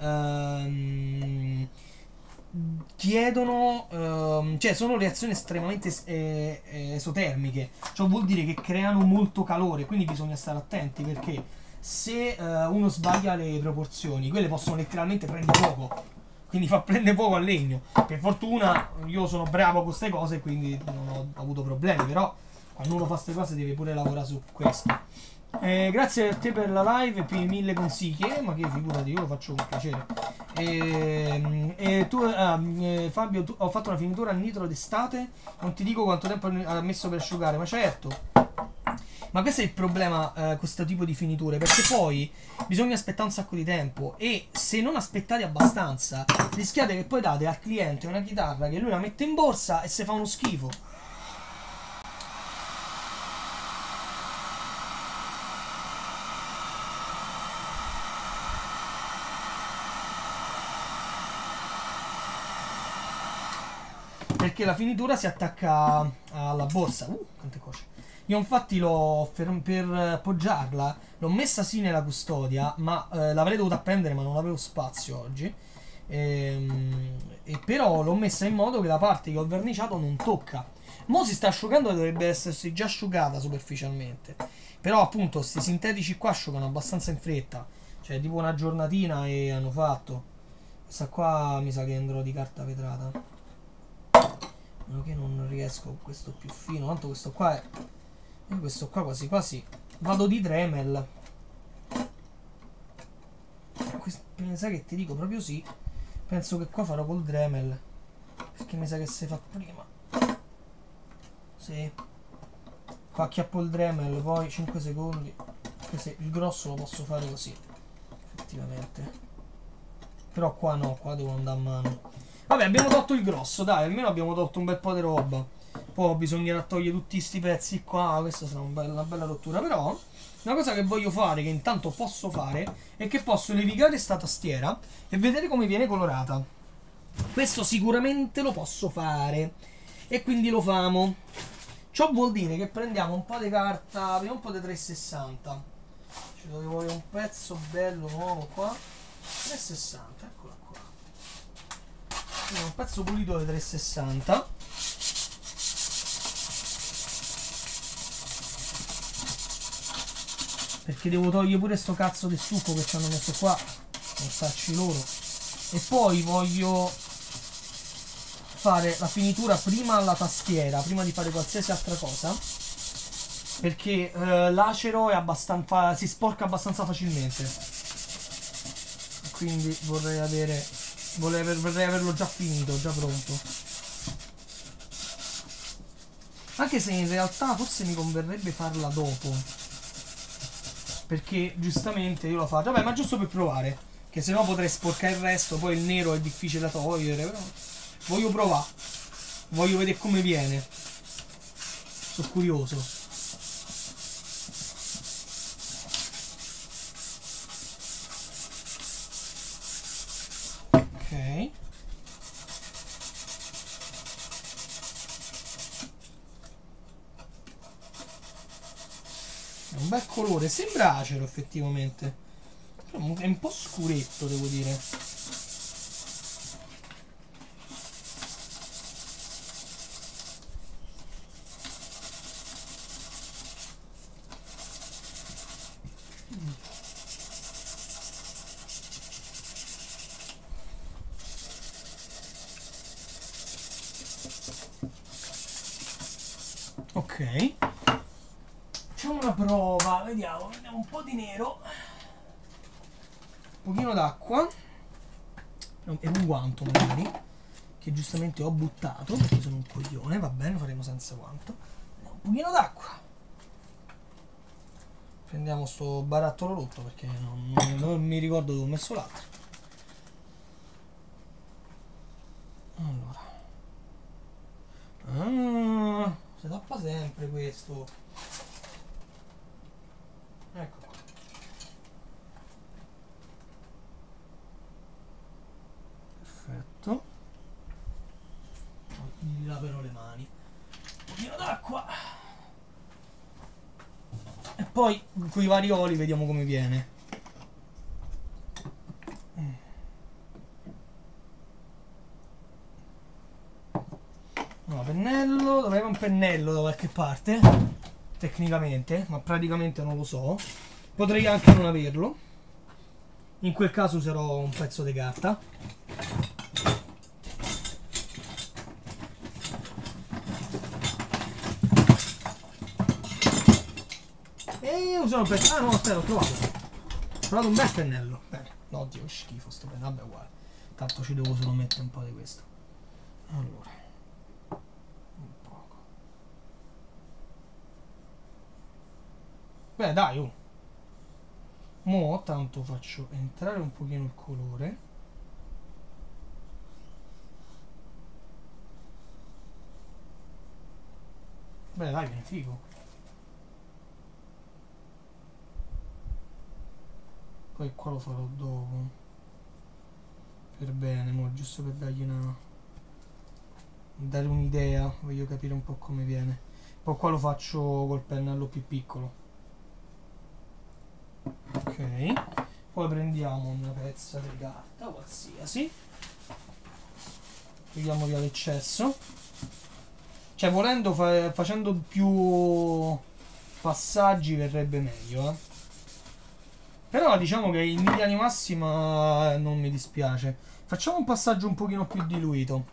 chiedono cioè sono reazioni estremamente esotermiche, cioè vuol dire che creano molto calore, quindi bisogna stare attenti, perché se uno sbaglia le proporzioni, quelle possono letteralmente prendere fuoco, quindi fa prendere fuoco al legno. Per fortuna io sono bravo con queste cose, quindi non ho avuto problemi, però quando uno fa queste cose deve pure lavorare su questo. Grazie a te per la live e per i 1000 consigli, ma che figurati, io lo faccio con piacere. Fabio, ho fatto una finitura a nitro d'estate, non ti dico quanto tempo ha messo per asciugare, ma certo. Ma questo è il problema con questo tipo di finiture, perché poi bisogna aspettare un sacco di tempo, e se non aspettate abbastanza rischiate che poi date al cliente una chitarra che lui la mette in borsa e se fa uno schifo. Perché la finitura si attacca alla borsa. Quante cose. Io infatti per appoggiarla l'ho messa sì nella custodia, ma l'avrei dovuta appendere, ma non avevo spazio oggi. E però l'ho messa in modo che la parte che ho verniciato non tocca. Mo si sta asciugando e dovrebbe essersi già asciugata superficialmente. Però appunto questi sintetici qua asciugano abbastanza in fretta. Cioè tipo una giornatina e hanno fatto. Questa qua mi sa che andrò di carta vetrata. Meno che non riesco con questo più fino. Tanto questo qua è... Io questo qua quasi quasi vado di Dremel. Mi sa che ti dico proprio sì. Penso che qua farò col Dremel, perché mi sa che si fa prima. Sì. Qua acchiappo il Dremel, poi 5 secondi. Perché il grosso lo posso fare così, effettivamente. Però qua no, qua devo andare a mano. Vabbè, abbiamo tolto il grosso, dai, almeno abbiamo tolto un bel po' di roba. Poi bisognerà togliere tutti sti pezzi qua, questa sarà una bella rottura. Però una cosa che voglio fare, che intanto posso fare, è che posso levigare sta tastiera e vedere come viene colorata. Questo sicuramente lo posso fare, e quindi lo famo. Ciò vuol dire che prendiamo un po' di carta, vediamo un po' di 360. Ci dovevo avere un pezzo bello nuovo qua. 360, eccola qua. Quindi un pezzo pulito di 360. Perché devo togliere pure sto cazzo di succo che ci hanno messo qua, non starci loro. E poi voglio fare la finitura prima alla tastiera, prima di fare qualsiasi altra cosa, perché l'acero è abbastanza, si sporca abbastanza facilmente. Quindi vorrei averlo già finito, già pronto. Anche se in realtà forse mi converrebbe farla dopo, perché giustamente io lo faccio, vabbè, ma giusto per provare, che sennò potrei sporcare il resto, poi il nero è difficile da togliere. Però voglio provare, voglio vedere come viene, sono curioso. Ok, è un bel colore, sembra acero effettivamente. È un po' scuretto, devo dire. Ok, facciamo una prova, vediamo un po' di nero, un pochino d'acqua e un guanto magari, che giustamente ho buttato perché sono un coglione. Va bene, faremo senza guanto. Un pochino d'acqua, prendiamo sto barattolo rotto perché non mi ricordo dove ho messo l'altro. Allora, si tappa sempre questo. Ecco qua. Perfetto. Mi laverò le mani. Un pochino d'acqua. E poi con i vari oli vediamo come viene. No, pennello, dovrei avere un pennello da qualche parte, tecnicamente, ma praticamente non lo so. Potrei anche non averlo. In quel caso userò un pezzo di carta. E userò un pezzo. Ah no, aspetta, ho trovato un bel pennello. Bene. No, oddio, che schifo sto pennello. Vabbè, uguale. Tanto ci devo solo mettere un po' di questo. Allora. Un poco. Beh, dai, oh. Mo' tanto faccio entrare un pochino il colore. Beh, dai, viene figo. Poi qua lo farò dopo. Per bene, mo', giusto per dargli una... dare un'idea, voglio capire un po' come viene. Poi qua lo faccio col pennello più piccolo. Ok, poi prendiamo una pezza di carta qualsiasi, togliamo via l'eccesso, cioè volendo facendo più passaggi verrebbe meglio, però diciamo che in linea di massima non mi dispiace. Facciamo un passaggio un pochino più diluito.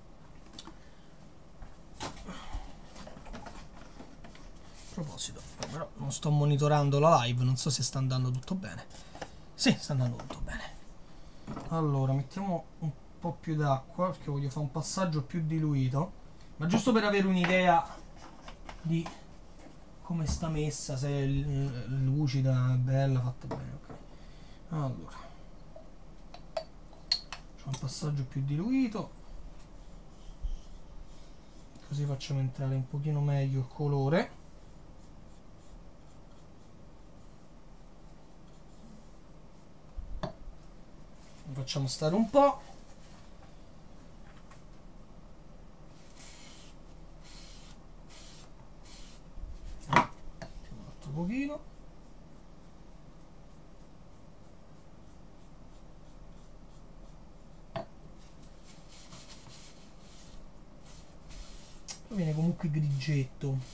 A proposito, però non sto monitorando la live, non so se sta andando tutto bene. Sì, sta andando tutto bene. Allora, mettiamo un po' più d'acqua perché voglio fare un passaggio più diluito, ma giusto per avere un'idea di come sta messa, se è lucida, bella, fatta bene. Ok. Allora, facciamo un passaggio più diluito, così facciamo entrare un pochino meglio il colore. Lo facciamo stare un po'. Un altro pochino. Poi viene comunque grigetto.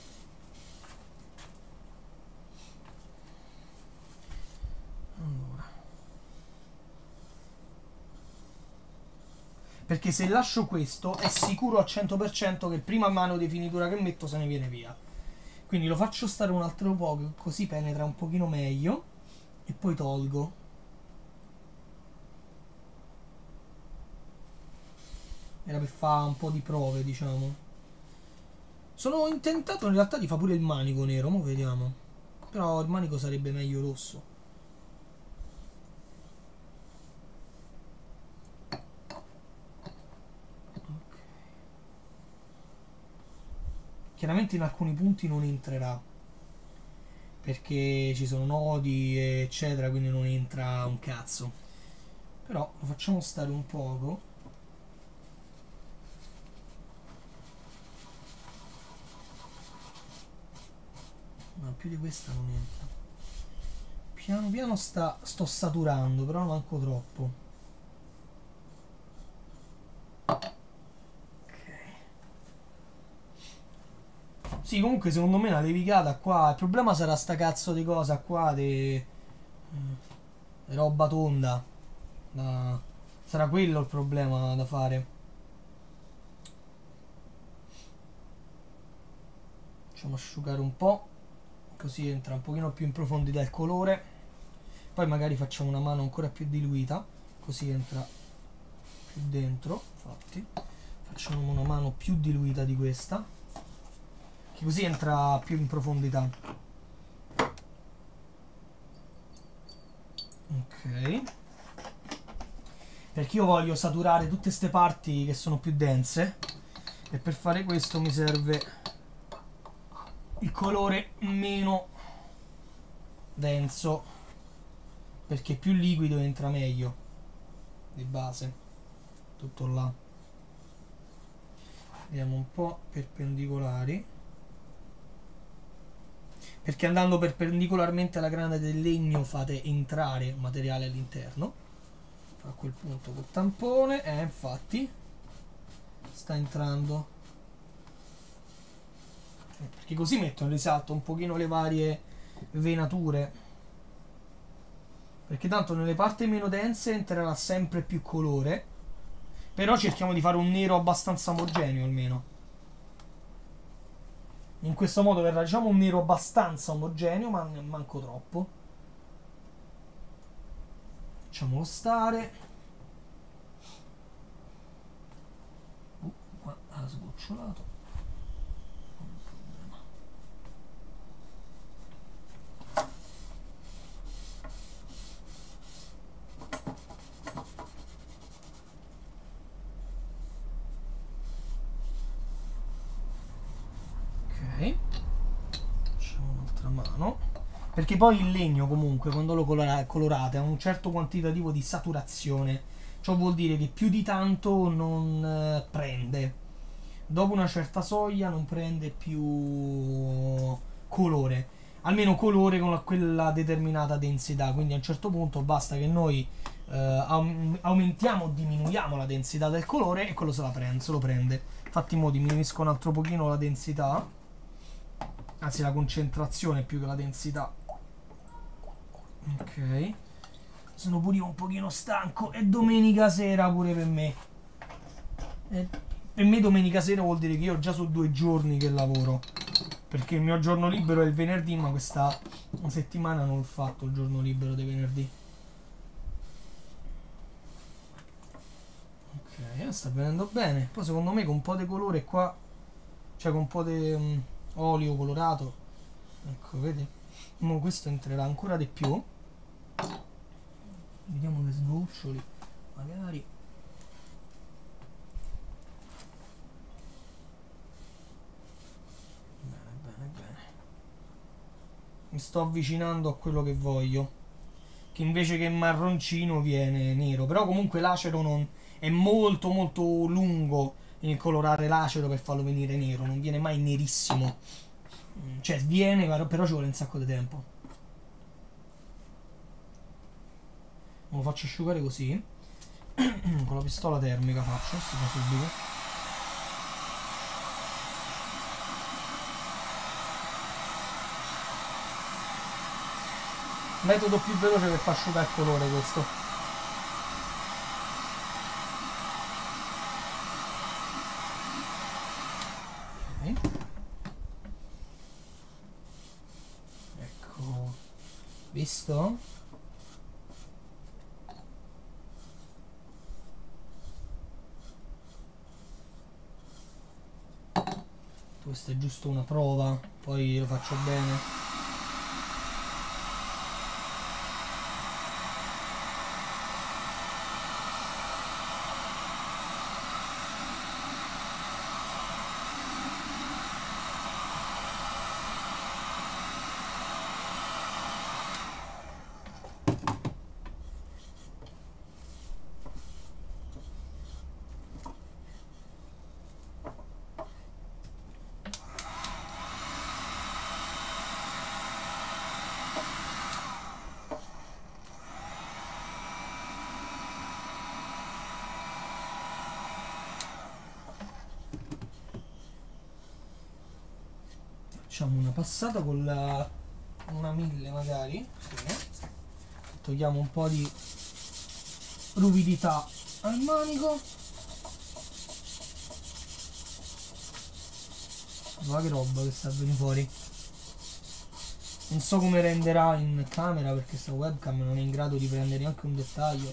Perché se lascio questo è sicuro al 100% che il prima mano di finitura che metto se ne viene via. Quindi lo faccio stare un altro po', così penetra un pochino meglio, e poi tolgo. Era per fare un po' di prove, diciamo. Sono intentato in realtà di fare pure il manico nero, mo vediamo. Però il manico sarebbe meglio rosso. Chiaramente in alcuni punti non entrerà perché ci sono nodi eccetera, quindi non entra un cazzo, però lo facciamo stare un poco. No, più di questa non entra, piano piano sto saturando, però manco troppo. Sì, comunque secondo me la levigata qua, il problema sarà sta cazzo di cosa qua, di roba tonda. Da- Sarà quello il problema da fare. Facciamo asciugare un po', così entra un pochino più in profondità il colore. Poi magari facciamo una mano ancora più diluita, così entra più dentro. Infatti, facciamo una mano più diluita di questa, che così entra più in profondità. Ok. Perché io voglio saturare tutte queste parti che sono più dense, e per fare questo mi serve il colore meno denso, perché più liquido entra meglio di base. Tutto là. Andiamo un po' perpendicolari, perché andando perpendicolarmente alla grana del legno fate entrare materiale all'interno. A quel punto col tampone, infatti sta entrando, perché così metto in risalto un pochino le varie venature, perché tanto nelle parti meno dense entrerà sempre più colore, però cerchiamo di fare un nero abbastanza omogeneo almeno. In questo modo verrà, diciamo, un nero abbastanza omogeneo, ma manco troppo. Facciamolo stare. Qua ha sgocciolato. Non è un problema. Ok. Facciamo un'altra mano. Perché poi il legno comunque quando lo colorate ha un certo quantitativo di saturazione. Ciò vuol dire che più di tanto non prende. Dopo una certa soglia non prende più colore, almeno colore con quella determinata densità, quindi a un certo punto basta che noi aumentiamo o diminuiamo la densità del colore e quello se lo prende. Infatti mo diminuisco un altro pochino la densità, anzi la concentrazione più che la densità. Ok, sono pure io un pochino stanco, è domenica sera pure per me. Per me domenica sera vuol dire che io già so 2 giorni che lavoro, perché il mio giorno libero è il venerdì, ma questa settimana non ho fatto il giorno libero dei venerdì. Ok, sta venendo bene. Poi secondo me con un po' di colore qua, cioè con un po' di olio colorato, ecco, vedi? Mo questo entrerà ancora di più. Vediamo che sgoccioli, magari. Bene, bene. Mi sto avvicinando a quello che voglio, che invece che marroncino viene nero, però comunque l'acero non è molto molto lungo nel colorare l'acero per farlo venire nero, non viene mai nerissimo, cioè viene, però ci vuole un sacco di tempo. Lo faccio asciugare così con la pistola termica, faccio, si fa subito. Metodo più veloce per far asciugare il colore questo. Ok. Ecco, visto? Questa è giusto una prova, poi lo faccio bene. Facciamo una passata con una 1000 magari, sì. Togliamo un po' di ruvidità al manico. Ma che roba che sta venendo fuori. Non so come renderà in camera perché sta webcam non è in grado di prendere neanche un dettaglio.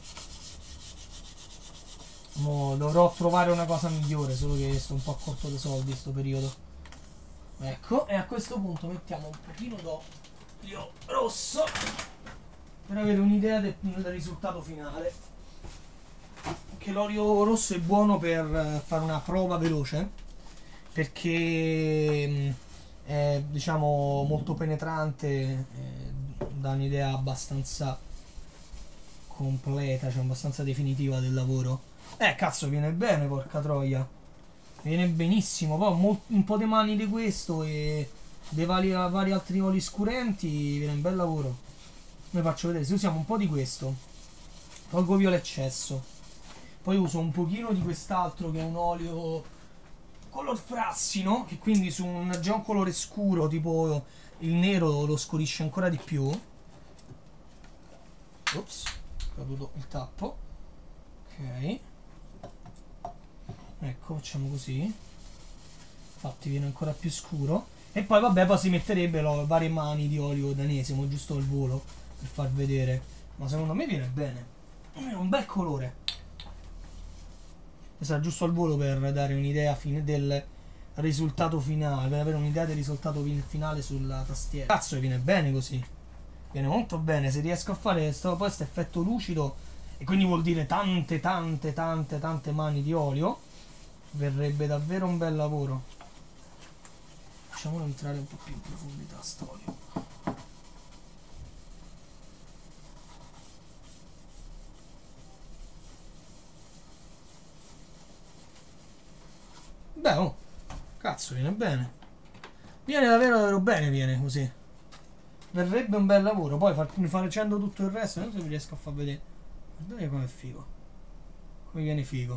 Mo dovrò trovare una cosa migliore, solo che sto un po' a corto di soldi in sto periodo. Ecco, e a questo punto mettiamo un pochino d'olio rosso per avere un'idea del risultato finale. Che l'olio rosso è buono per fare una prova veloce, perché è, diciamo, molto penetrante, dà un'idea abbastanza completa, cioè abbastanza definitiva del lavoro. Cazzo, viene bene, porca troia. Viene benissimo. Poi un po' di mani di questo e dei vari altri oli scurenti, viene un bel lavoro. Vi faccio vedere, se usiamo un po' di questo, tolgo via l'eccesso. Poi uso un pochino di quest'altro che è un olio color frassino, che quindi su già un colore scuro tipo il nero lo scurisce ancora di più. Ops, è caduto il tappo. Ok, ecco, facciamo così. Infatti viene ancora più scuro. E poi vabbè, poi si metterebbe varie mani di olio danesimo giusto al volo per far vedere. Ma secondo me viene bene, è un bel colore. Sarà giusto al volo per dare un'idea del risultato finale, per avere un'idea del risultato finale sulla tastiera. Cazzo, viene bene così, viene molto bene. Se riesco a fare poi questo effetto lucido, e quindi vuol dire tante mani di olio, verrebbe davvero un bel lavoro. Facciamolo entrare un po' più in profondità sto olio. Beh, oh, cazzo, viene bene. Viene davvero bene, viene così. Verrebbe un bel lavoro. Poi facendo tutto il resto, non so se vi riesco a far vedere. Guardate com'è figo. Come viene figo.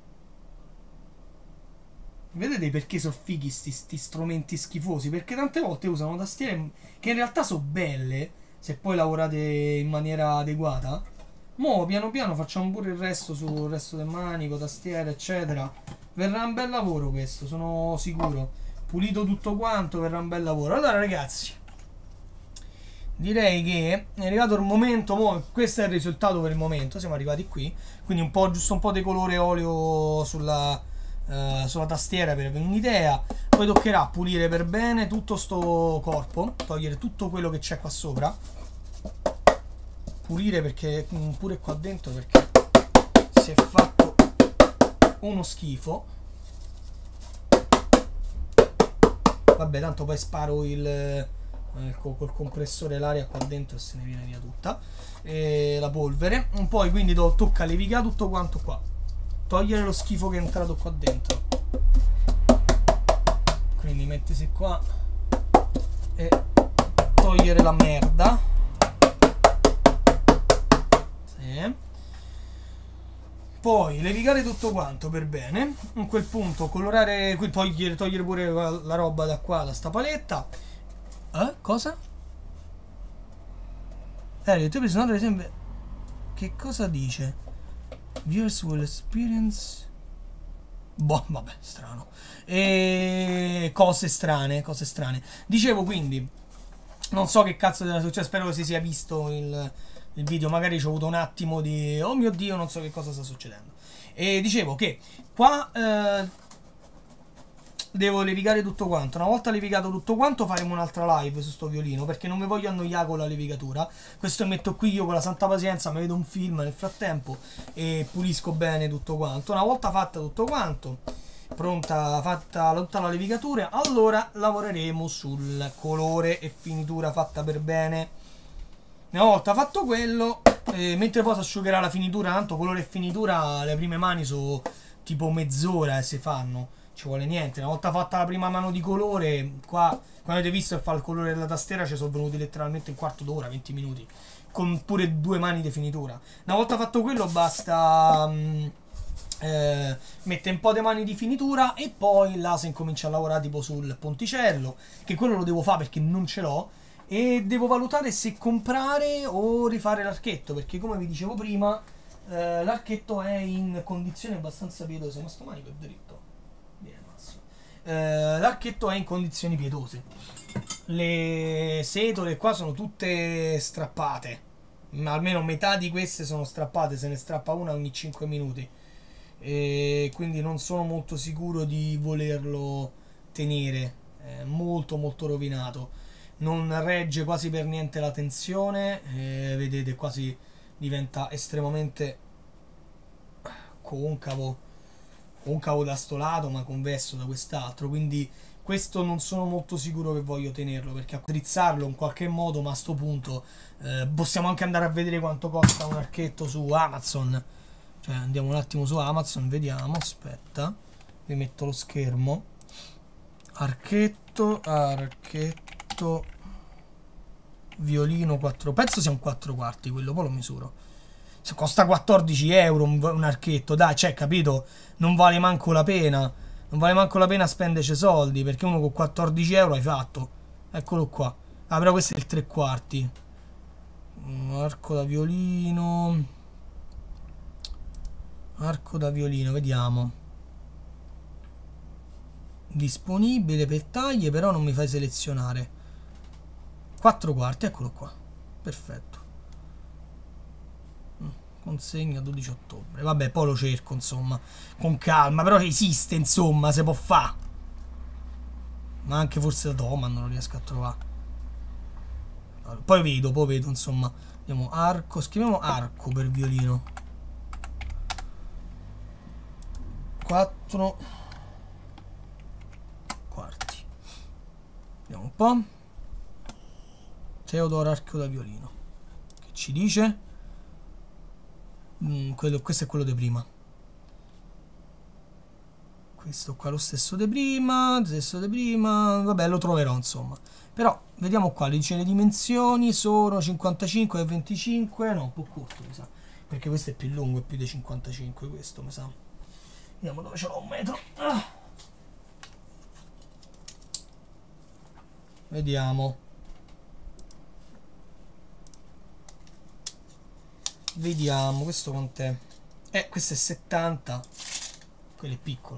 Vedete perché sono fighi sti strumenti schifosi? Perché tante volte usano tastiere che in realtà sono belle, se poi lavorate in maniera adeguata. Mo piano piano facciamo pure il resto sul resto del manico, tastiera, eccetera. Verrà un bel lavoro questo, sono sicuro. Pulito tutto quanto, verrà un bel lavoro. Allora ragazzi, direi che è arrivato il momento. Questo è il risultato per il momento. Siamo arrivati qui. Quindi giusto un po' di colore olio sulla tastiera per avere un'idea. Poi toccherà pulire per bene tutto sto corpo, togliere tutto quello che c'è qua sopra. Pulire perché pure qua dentro, perché si è fatto uno schifo. Vabbè, tanto poi sparo col compressore l'aria qua dentro e se ne viene via tutta la polvere. Poi quindi tocca levigare tutto quanto qua, togliere lo schifo che è entrato qua dentro. Quindi mettesi qua e togliere la merda. Sì. Poi levigare tutto quanto per bene. In quel punto colorare, togliere pure la roba da qua, da sta paletta. Cosa? Ad esempio, che cosa dice? Viewers will experience. Boh, vabbè, strano. E cose strane. Dicevo, quindi non so che cazzo sia successo. Spero che si sia visto il video. Magari ci ho avuto un attimo di oh mio dio, non so che cosa sta succedendo. E dicevo che qua devo levigare tutto quanto. Una volta levigato tutto quanto faremo un'altra live su sto violino, perché non mi voglio annoiare con la levigatura. Questo metto qui io con la santa pazienza, mi vedo un film nel frattempo e pulisco bene tutto quanto. Una volta fatta tutto quanto, fatta tutta la levigatura, allora lavoreremo sul colore e finitura fatta per bene. Una volta fatto quello, mentre poi si asciugherà la finitura, tanto colore e finitura le prime mani sono tipo mezz'ora e si fanno, ci vuole niente. Una volta fatta la prima mano di colore, qua quando avete visto che fa il colore della tastiera ci sono venuti letteralmente un quarto d'ora, 20 minuti, con pure 2 mani di finitura. Una volta fatto quello basta mette un po' di mani di finitura e poi là si incomincia a lavorare tipo sul ponticello, che quello lo devo fare perché non ce l'ho, e devo valutare se comprare o rifare l'archetto, perché come vi dicevo prima l'archetto è in condizioni abbastanza pietose. Ma sto manico è dritto. Viene, Massimo. L'archetto è in condizioni pietose. Le setole qua sono tutte strappate, ma almeno metà di queste sono strappate, se ne strappa una ogni 5 minuti, e quindi non sono molto sicuro di volerlo tenere. È molto molto rovinato, non regge quasi per niente la tensione, vedete quasi diventa estremamente concavo, concavo da sto lato ma convesso da quest'altro, quindi questo non sono molto sicuro che voglio tenerlo, perché a drizzarlo in qualche modo, ma a sto punto possiamo anche andare a vedere quanto costa un archetto su Amazon. Cioè andiamo un attimo su Amazon, vediamo, aspetta, vi metto lo schermo. Archetto violino 4, penso sia un 4 quarti quello, poi lo misuro. Se costa 14 euro un archetto, dai, cioè, capito? Non vale manco la pena. Non vale manco la pena spenderci soldi, perché uno con 14 euro hai fatto. Eccolo qua. Ah, però questo è il 3 quarti. Arco da violino. Arco da violino, vediamo. Disponibile per taglie, però non mi fai selezionare. 4 quarti, eccolo qua. Perfetto. Consegna 12 ottobre. Vabbè, poi lo cerco, insomma, con calma. Però esiste, insomma, se può fare. Ma anche forse da Thomann non lo riesco a trovare. Allora, poi vedo, insomma. Andiamo arco, scriviamo arco per violino. 4 quarti. Vediamo un po'. Teodoro arco da violino. Che ci dice? Questo è quello di prima. Questo qua è lo stesso di prima. Vabbè, lo troverò, insomma. Però vediamo qua, dice le dimensioni sono 55 e 25. No, un po' corto, mi sa, perché questo è più lungo, è più di 55 questo, mi sa. Vediamo dove ce l'ho un metro. Vediamo. Vediamo, questo quant'è? Questo è 70. Quello è piccolo.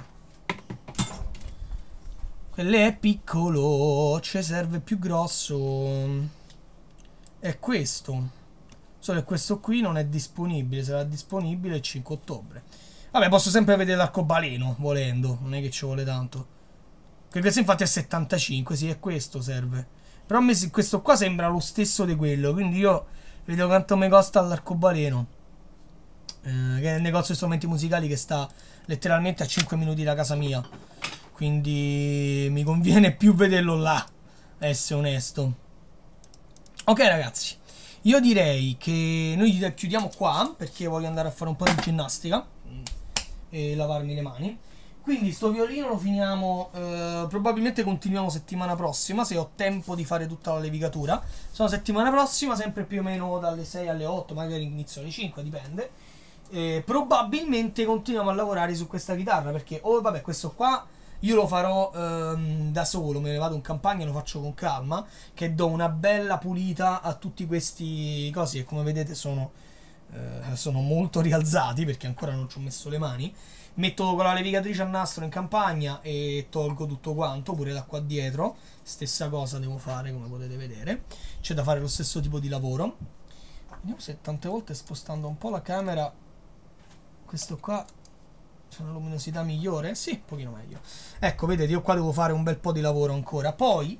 Quello è piccolo. Ci serve più grosso. È questo. Solo che questo qui non è disponibile. Sarà disponibile il 5 ottobre. Vabbè, posso sempre vedere l'arcobaleno, volendo. Non è che ci vuole tanto. Questo infatti è 75, sì, è questo serve. Però a me questo qua sembra lo stesso di quello, quindi io vedo quanto mi costa l'arcobaleno, che è il negozio di strumenti musicali che sta letteralmente a 5 minuti da casa mia, quindi mi conviene più vederlo là, essere onesto. Ok ragazzi, io direi che noi chiudiamo qua, perché voglio andare a fare un po' di ginnastica e lavarmi le mani. Quindi sto violino lo finiamo, probabilmente continuiamo settimana prossima, se ho tempo di fare tutta la levigatura. Sono settimana prossima, sempre più o meno dalle 6 alle 8, magari inizio alle 5, dipende. Probabilmente continuiamo a lavorare su questa chitarra, perché, vabbè, questo qua io lo farò da solo, me ne vado in campagna e lo faccio con calma, che do una bella pulita a tutti questi cosi, che come vedete sono molto rialzati, perché ancora non ci ho messo le mani. Metto con la levigatrice a nastro in campagna e tolgo tutto quanto, pure da qua dietro. Stessa cosa devo fare, come potete vedere. C'è da fare lo stesso tipo di lavoro. Vediamo se tante volte spostando un po' la camera, questo qua c'è una luminosità migliore. Sì, un pochino meglio. Ecco, vedete, io qua devo fare un bel po' di lavoro ancora. Poi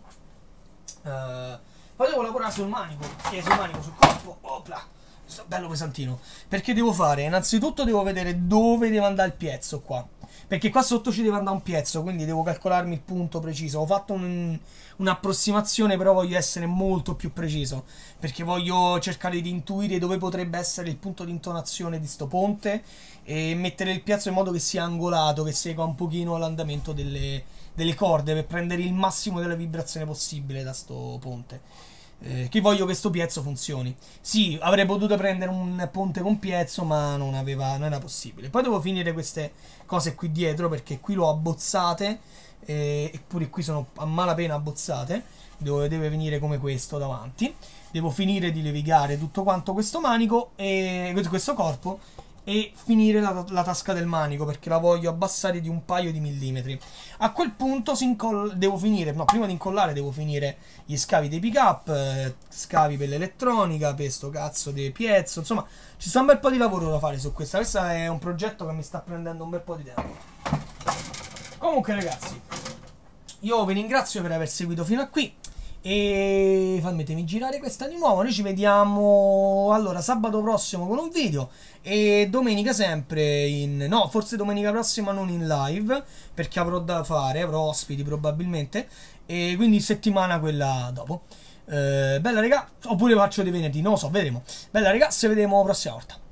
devo lavorare sul manico, sul corpo. Opla! Bello pesantino, perché devo fare, innanzitutto devo vedere dove deve andare il piezzo qua, perché qua sotto ci deve andare un piezzo, quindi devo calcolarmi il punto preciso. Ho fatto un'approssimazione, però voglio essere molto più preciso, perché voglio cercare di intuire dove potrebbe essere il punto di intonazione di sto ponte e mettere il piezzo in modo che sia angolato, che segua un pochino l'andamento delle corde, per prendere il massimo della vibrazione possibile da sto ponte. che voglio che sto pezzo funzioni. Sì, avrei potuto prendere un ponte con pezzo, ma non era possibile. Poi devo finire queste cose qui dietro, perché qui l'ho abbozzate, eppure qui sono a malapena abbozzate, dove deve venire come questo davanti. Devo finire di levigare tutto quanto questo manico e questo corpo, e finire la tasca del manico, perché la voglio abbassare di un paio di millimetri. A quel punto devo finire, no, prima di incollare devo finire gli scavi dei pick up, scavi per l'elettronica, per sto cazzo di pezzo, insomma ci sta un bel po' di lavoro da fare su questa. Questo è un progetto che mi sta prendendo un bel po' di tempo. Comunque ragazzi, io vi ringrazio per aver seguito fino a qui. E fatemi girare questa di nuovo. Noi ci vediamo allora sabato prossimo con un video, e domenica sempre no, forse domenica prossima non in live, perché avrò da fare, avrò ospiti probabilmente, e quindi settimana quella dopo. Bella raga, oppure faccio dei venerdì, non lo so, vedremo. Bella raga, ci vediamo prossima volta.